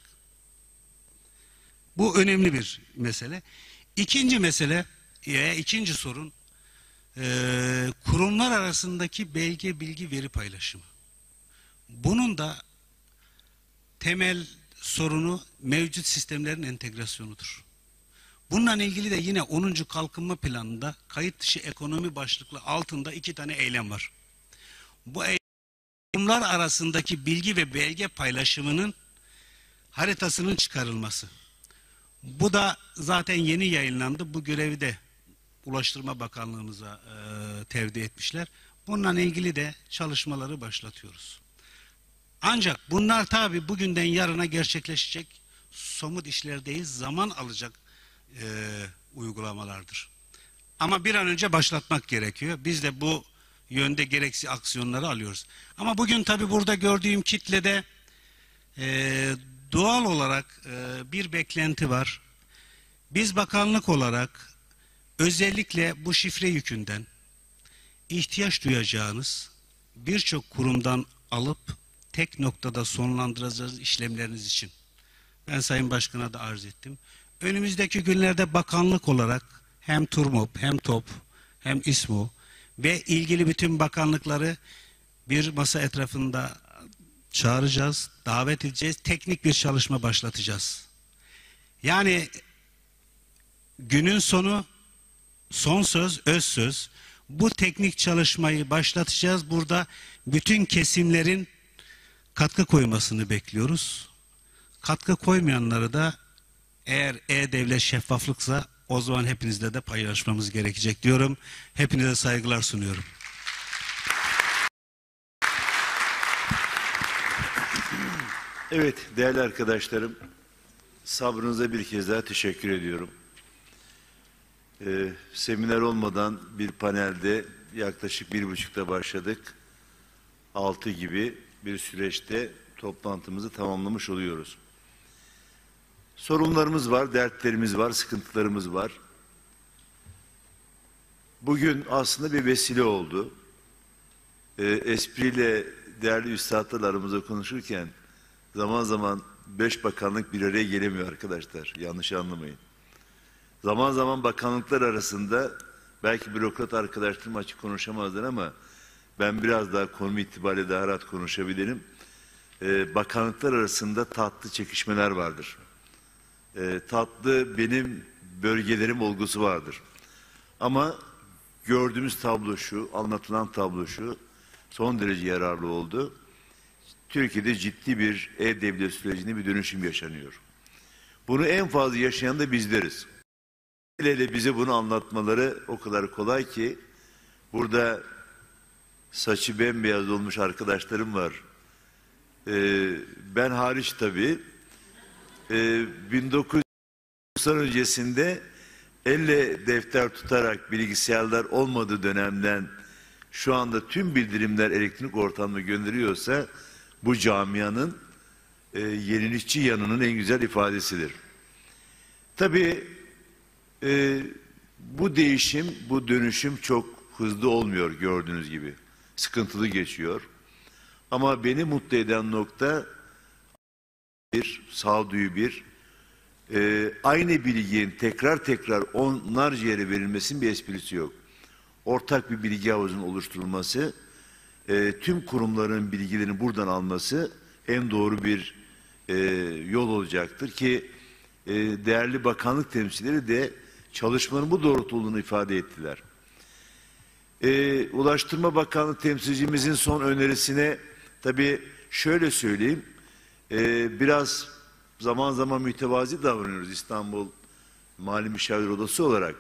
Bu önemli bir mesele. İkinci mesele, ikinci sorun kurumlar arasındaki belge, bilgi, veri paylaşımı. Bunun da temel sorunu mevcut sistemlerin entegrasyonudur. Bununla ilgili de yine 10. Kalkınma Planı'nda kayıt dışı ekonomi başlıklı altında 2 tane eylem var. Bu kurumlar arasındaki bilgi ve belge paylaşımının haritasının çıkarılması. Bu da zaten yeni yayınlandı. Bu görevi de Ulaştırma Bakanlığımıza tevdi etmişler. Bununla ilgili de çalışmaları başlatıyoruz. Ancak bunlar tabi bugünden yarına gerçekleşecek somut işler değil, zaman alacak uygulamalardır. Ama bir an önce başlatmak gerekiyor. Biz de bu yönde gereksiz aksiyonları alıyoruz. Ama bugün tabi burada gördüğüm kitlede doğal olarak bir beklenti var. Biz bakanlık olarak özellikle bu şifre yükünden ihtiyaç duyacağınız birçok kurumdan alıp tek noktada sonlandıracağınız işlemleriniz için ben Sayın Başkan'a da arz ettim. Önümüzdeki günlerde bakanlık olarak hem TURMOP hem TOP hem İSMO ve ilgili bütün bakanlıkları bir masa etrafında çağıracağız, davet edeceğiz, teknik bir çalışma başlatacağız. Yani günün sonu son söz, öz söz. Bu teknik çalışmayı başlatacağız. Burada bütün kesimlerin katkı koymasını bekliyoruz. Katkı koymayanları da eğer E-Devlet şeffaflıksa o zaman hepinizle de paylaşmamız gerekecek diyorum. Hepinize saygılar sunuyorum. Evet değerli arkadaşlarım, sabrınıza bir kez daha teşekkür ediyorum. Seminer olmadan bir panelde yaklaşık 1.30'da başladık. 6 gibi bir süreçte toplantımızı tamamlamış oluyoruz. Sorunlarımız var, dertlerimiz var, sıkıntılarımız var. Bugün aslında bir vesile oldu. Espriyle değerli üstadlarla aramızda konuşurken zaman zaman 5 bakanlık bir araya gelemiyor arkadaşlar. Yanlış anlamayın. Zaman zaman bakanlıklar arasında belki bürokrat arkadaşlarım açık konuşamazlar ama ben biraz daha konum itibariyle daha rahat konuşabilirim. Bakanlıklar arasında tatlı çekişmeler vardır. Tatlı benim bölgelerim olgusu vardır. Ama gördüğümüz tablo şu, anlatılan tablo şu, son derece yararlı oldu. Türkiye'de ciddi bir e-devlet sürecinde bir dönüşüm yaşanıyor. Bunu en fazla yaşayan da bizleriz. Hele bize bunu anlatmaları o kadar kolay ki burada saçı bembeyaz olmuş arkadaşlarım var. Ben hariç tabii 1990 öncesinde elle defter tutarak bilgisayarlar olmadığı dönemden şu anda tüm bildirimler elektronik ortamda gönderiyorsa bu camianın yenilikçi yanının en güzel ifadesidir. Tabii bu değişim, bu dönüşüm çok hızlı olmuyor gördüğünüz gibi. Sıkıntılı geçiyor. Ama beni mutlu eden nokta sağduyu aynı bilginin tekrar onlarca yere verilmesinin bir esprisi yok. Ortak bir bilgi havuzunun oluşturulması, tüm kurumların bilgilerini buradan alması en doğru bir yol olacaktır ki değerli bakanlık temsilcileri de çalışmanın bu doğrultuda ifade ettiler. Ulaştırma Bakanlığı temsilcimizin son önerisine tabii şöyle söyleyeyim, biraz zaman zaman mütevazi davranıyoruz İstanbul Mali Müşavir Odası olarak.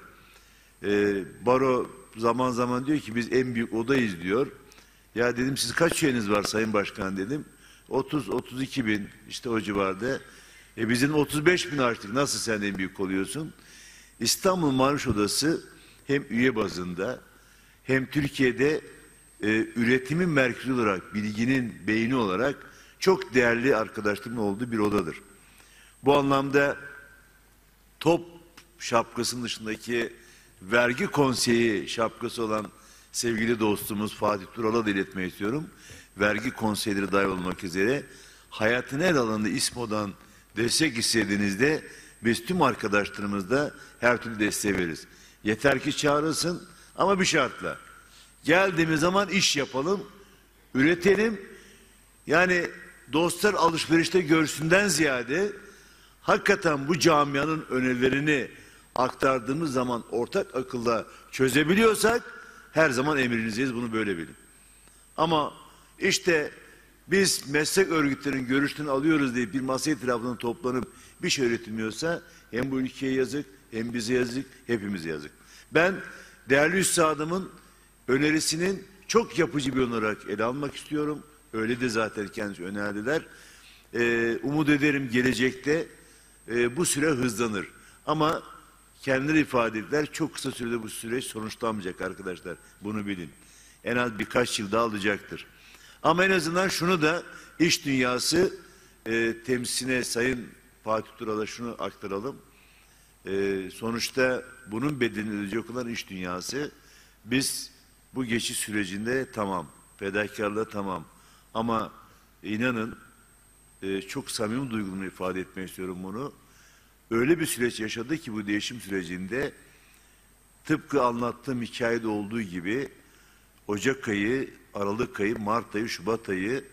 Baro zaman zaman diyor ki biz en büyük odayız diyor. Ya dedim siz kaç üyeniz var Sayın Başkan dedim. 30-32 bin işte o civarda. Bizim 35 bin açtık, nasıl sen en büyük oluyorsun? İstanbul Mali Müşavir Odası hem üye bazında hem Türkiye'de üretimin merkezi olarak, bilginin beyni olarak çok değerli arkadaşlarımın olduğu bir odadır. Bu anlamda top şapkasının dışındaki vergi konseyi şapkası olan sevgili dostumuz Fatih Tural'a da iletmeyi istiyorum. Vergi konseyleri dahil olmak üzere hayatın her alanında İSMO'dan destek istediğinizde biz tüm arkadaşlarımızda her türlü desteği veririz. Yeter ki çağırılsın ama bir şartla. Geldiğimiz zaman iş yapalım, üretelim. Yani dostlar alışverişte görsünden ziyade hakikaten bu camianın önerilerini aktardığımız zaman ortak akılla çözebiliyorsak her zaman emrinizdeyiz, bunu böyle bilin. Ama işte biz meslek örgütlerinin görüşlerini alıyoruz deyip bir masa etrafında toplanıp bir şey üretilmiyorsa hem bu ülkeye yazık, hem bize yazık, hepimize yazık. Ben değerli üstadımın önerisinin çok yapıcı bir olarak ele almak istiyorum. Öyle de zaten kendisi önerdiler. Umut ederim gelecekte bu süre hızlanır. Ama kendileri ifade ettiler, çok kısa sürede bu süreç sonuçlanmayacak arkadaşlar. Bunu bilin. En az birkaç yıl daha alacaktır. Ama en azından şunu da iş dünyası temsiline Sayın Fatih Tural'a şunu aktaralım. Sonuçta bunun bedelini ödeyecek olan iş dünyası. Biz bu geçiş sürecinde tamam, fedakarlığa tamam. Ama inanın çok samimi duygularımı ifade etmek istiyorum bunu. Öyle bir süreç yaşadı ki bu değişim sürecinde tıpkı anlattığım hikayede olduğu gibi Ocak ayı, Aralık ayı, Mart ayı, Şubat ayı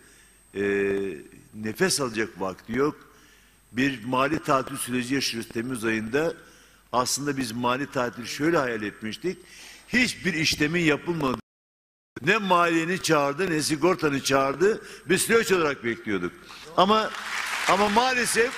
nefes alacak vakti yok. Bir mali tatil süreci yaşıyoruz Temmuz ayında. Aslında biz mali tatili şöyle hayal etmiştik. Hiçbir işlemin yapılmadı. Ne maliyenin çağırdı ne sigortanın çağırdı. Bir süreç olarak bekliyorduk. Ama maalesef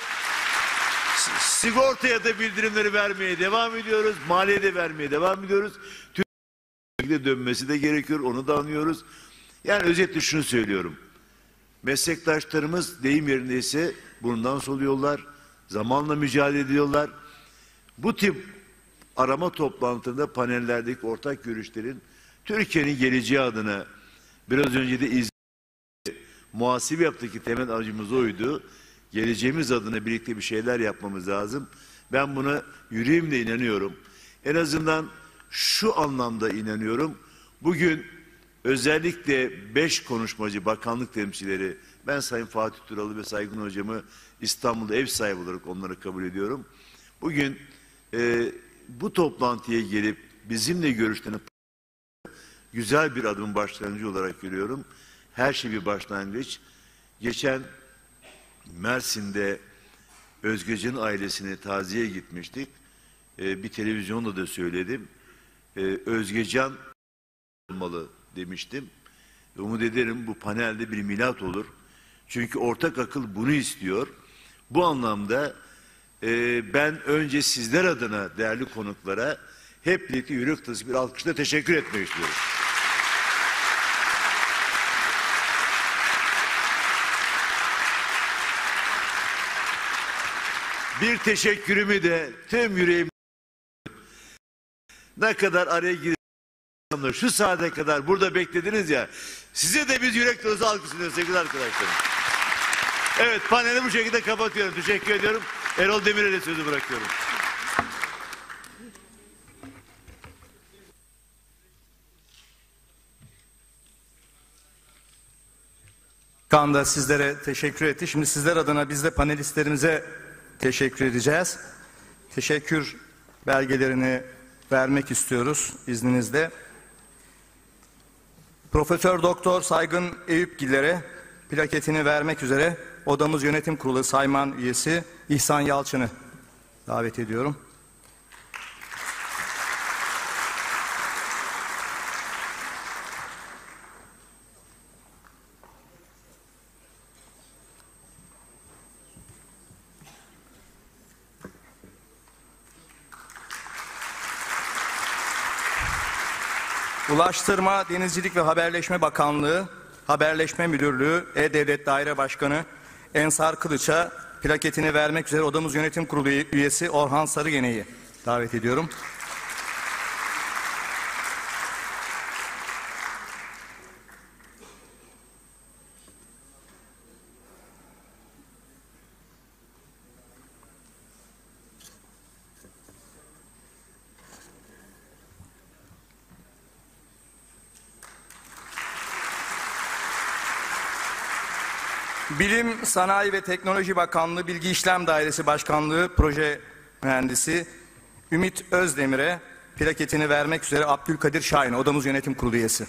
sigortaya da bildirimleri vermeye devam ediyoruz. Maliye de vermeye devam ediyoruz. Türkiye'de dönmesi de gerekiyor. Onu da anlıyoruz. Yani özetle şunu söylüyorum. Meslektaşlarımız deyim yerindeyse bundan soluyorlar. Zamanla mücadele ediyorlar. Bu tip arama toplantılarında panellerdeki ortak görüşlerin Türkiye'nin geleceği adına biraz önce de muhasebe yaptaki temel amacımız oydu. Geleceğimiz adına birlikte bir şeyler yapmamız lazım. Ben buna yüreğimle inanıyorum. En azından şu anlamda inanıyorum. Bugün özellikle 5 konuşmacı bakanlık temsilcileri Ben Sayın Fatih Turalı ve Saygın Hocamı İstanbul'da ev sahibi olarak onları kabul ediyorum. Bugün bu toplantıya gelip bizimle görüşlerini güzel bir adım başlangıcı olarak görüyorum. Her şey bir başlangıç. Geçen Mersin'de Özgecan ailesine taziye gitmiştik. Bir televizyonda da söyledim. Özgecan olmalı demiştim. Umut ederim bu panelde bir milat olur. Çünkü ortak akıl bunu istiyor. Bu anlamda ben önce sizler adına değerli konuklara hep birlikte yürek tutası bir alkışla teşekkür etmek istiyorum. Bir teşekkürümü de tüm yüreğim ne kadar araya girip şu saate kadar burada beklediniz ya, size de biz yürek dolusu alkışlıyoruz sevgili arkadaşlarım. Evet, paneli bu şekilde kapatıyorum. Teşekkür ediyorum. Erol Demirel'e sözü bırakıyorum. Kaan da sizlere teşekkür etti. Şimdi sizler adına biz de panelistlerimize teşekkür edeceğiz. Teşekkür belgelerini vermek istiyoruz izninizle. Profesör Doktor Saygın Eyüpgillere plaketini vermek üzere odamız yönetim kurulu sayman üyesi İhsan Yalçın'ı davet ediyorum. Ulaştırma, Denizcilik ve Haberleşme Bakanlığı, Haberleşme Müdürlüğü, E-Devlet Daire Başkanı Ensar Kılıç'a plaketini vermek üzere odamız yönetim kurulu üyesi Orhan Sarıgene'yi davet ediyorum. Bilim, Sanayi ve Teknoloji Bakanlığı Bilgi İşlem Dairesi Başkanlığı Proje Mühendisi Ümit Özdemir'e plaketini vermek üzere Abdülkadir Şahin, odamız yönetim kurulu üyesi.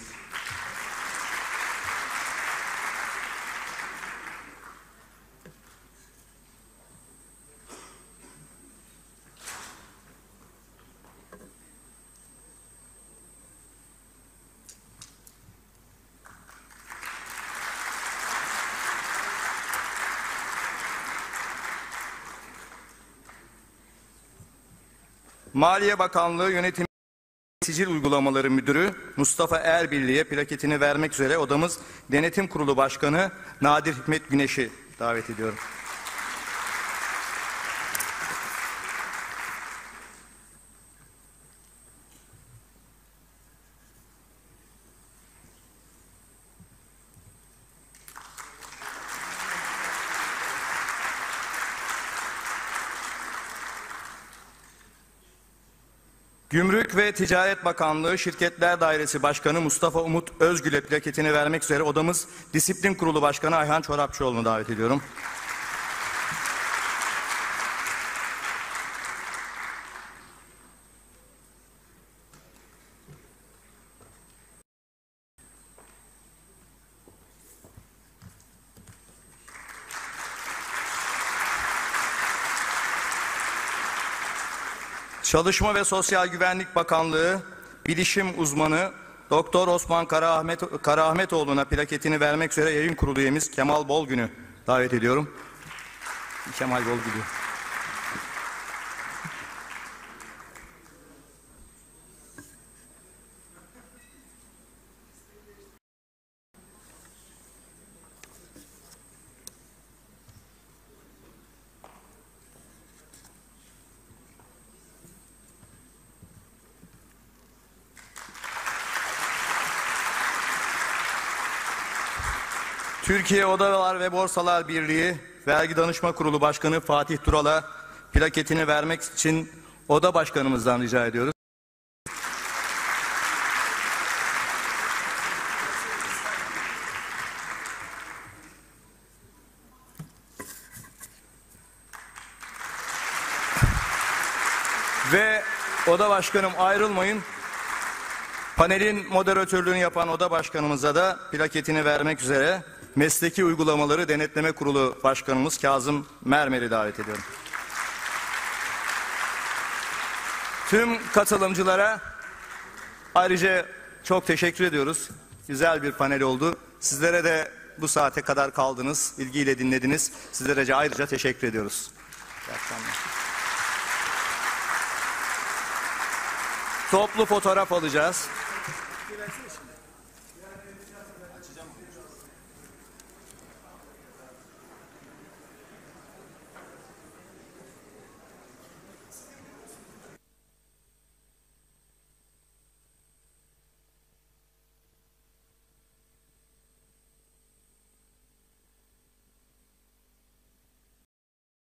Maliye Bakanlığı Yönetim Sicil Uygulamaları Müdürü Mustafa Erbilli'ye plaketini vermek üzere odamız Denetim Kurulu Başkanı Nadir Hikmet Güneş'i davet ediyorum. Gümrük ve Ticaret Bakanlığı Şirketler Dairesi Başkanı Mustafa Umut Özgül'e plaketini vermek üzere odamız Disiplin Kurulu Başkanı Ayhan Çorapçıoğlu'nu davet ediyorum. Çalışma ve Sosyal Güvenlik Bakanlığı Bilişim Uzmanı Doktor Osman Karaahmetoğlu'na plaketini vermek üzere yayın kurulu üyemiz Kemal Bolgün'ü davet ediyorum. Kemal Bolgün'ü. Türkiye Odalar ve Borsalar Birliği Vergi Danışma Kurulu Başkanı Fatih Tural'a plaketini vermek için oda başkanımızdan rica ediyoruz. Oda başkanım ayrılmayın. Panelin moderatörlüğünü yapan oda başkanımıza da plaketini vermek üzere Mesleki Uygulamaları Denetleme Kurulu Başkanımız Kazım Mermer'i davet ediyorum. Tüm katılımcılara ayrıca çok teşekkür ediyoruz. Güzel bir panel oldu. Sizlere de bu saate kadar kaldınız, ilgiyle dinlediniz. Sizlere ayrıca teşekkür ediyoruz. İyi akşamlar. Toplu fotoğraf alacağız.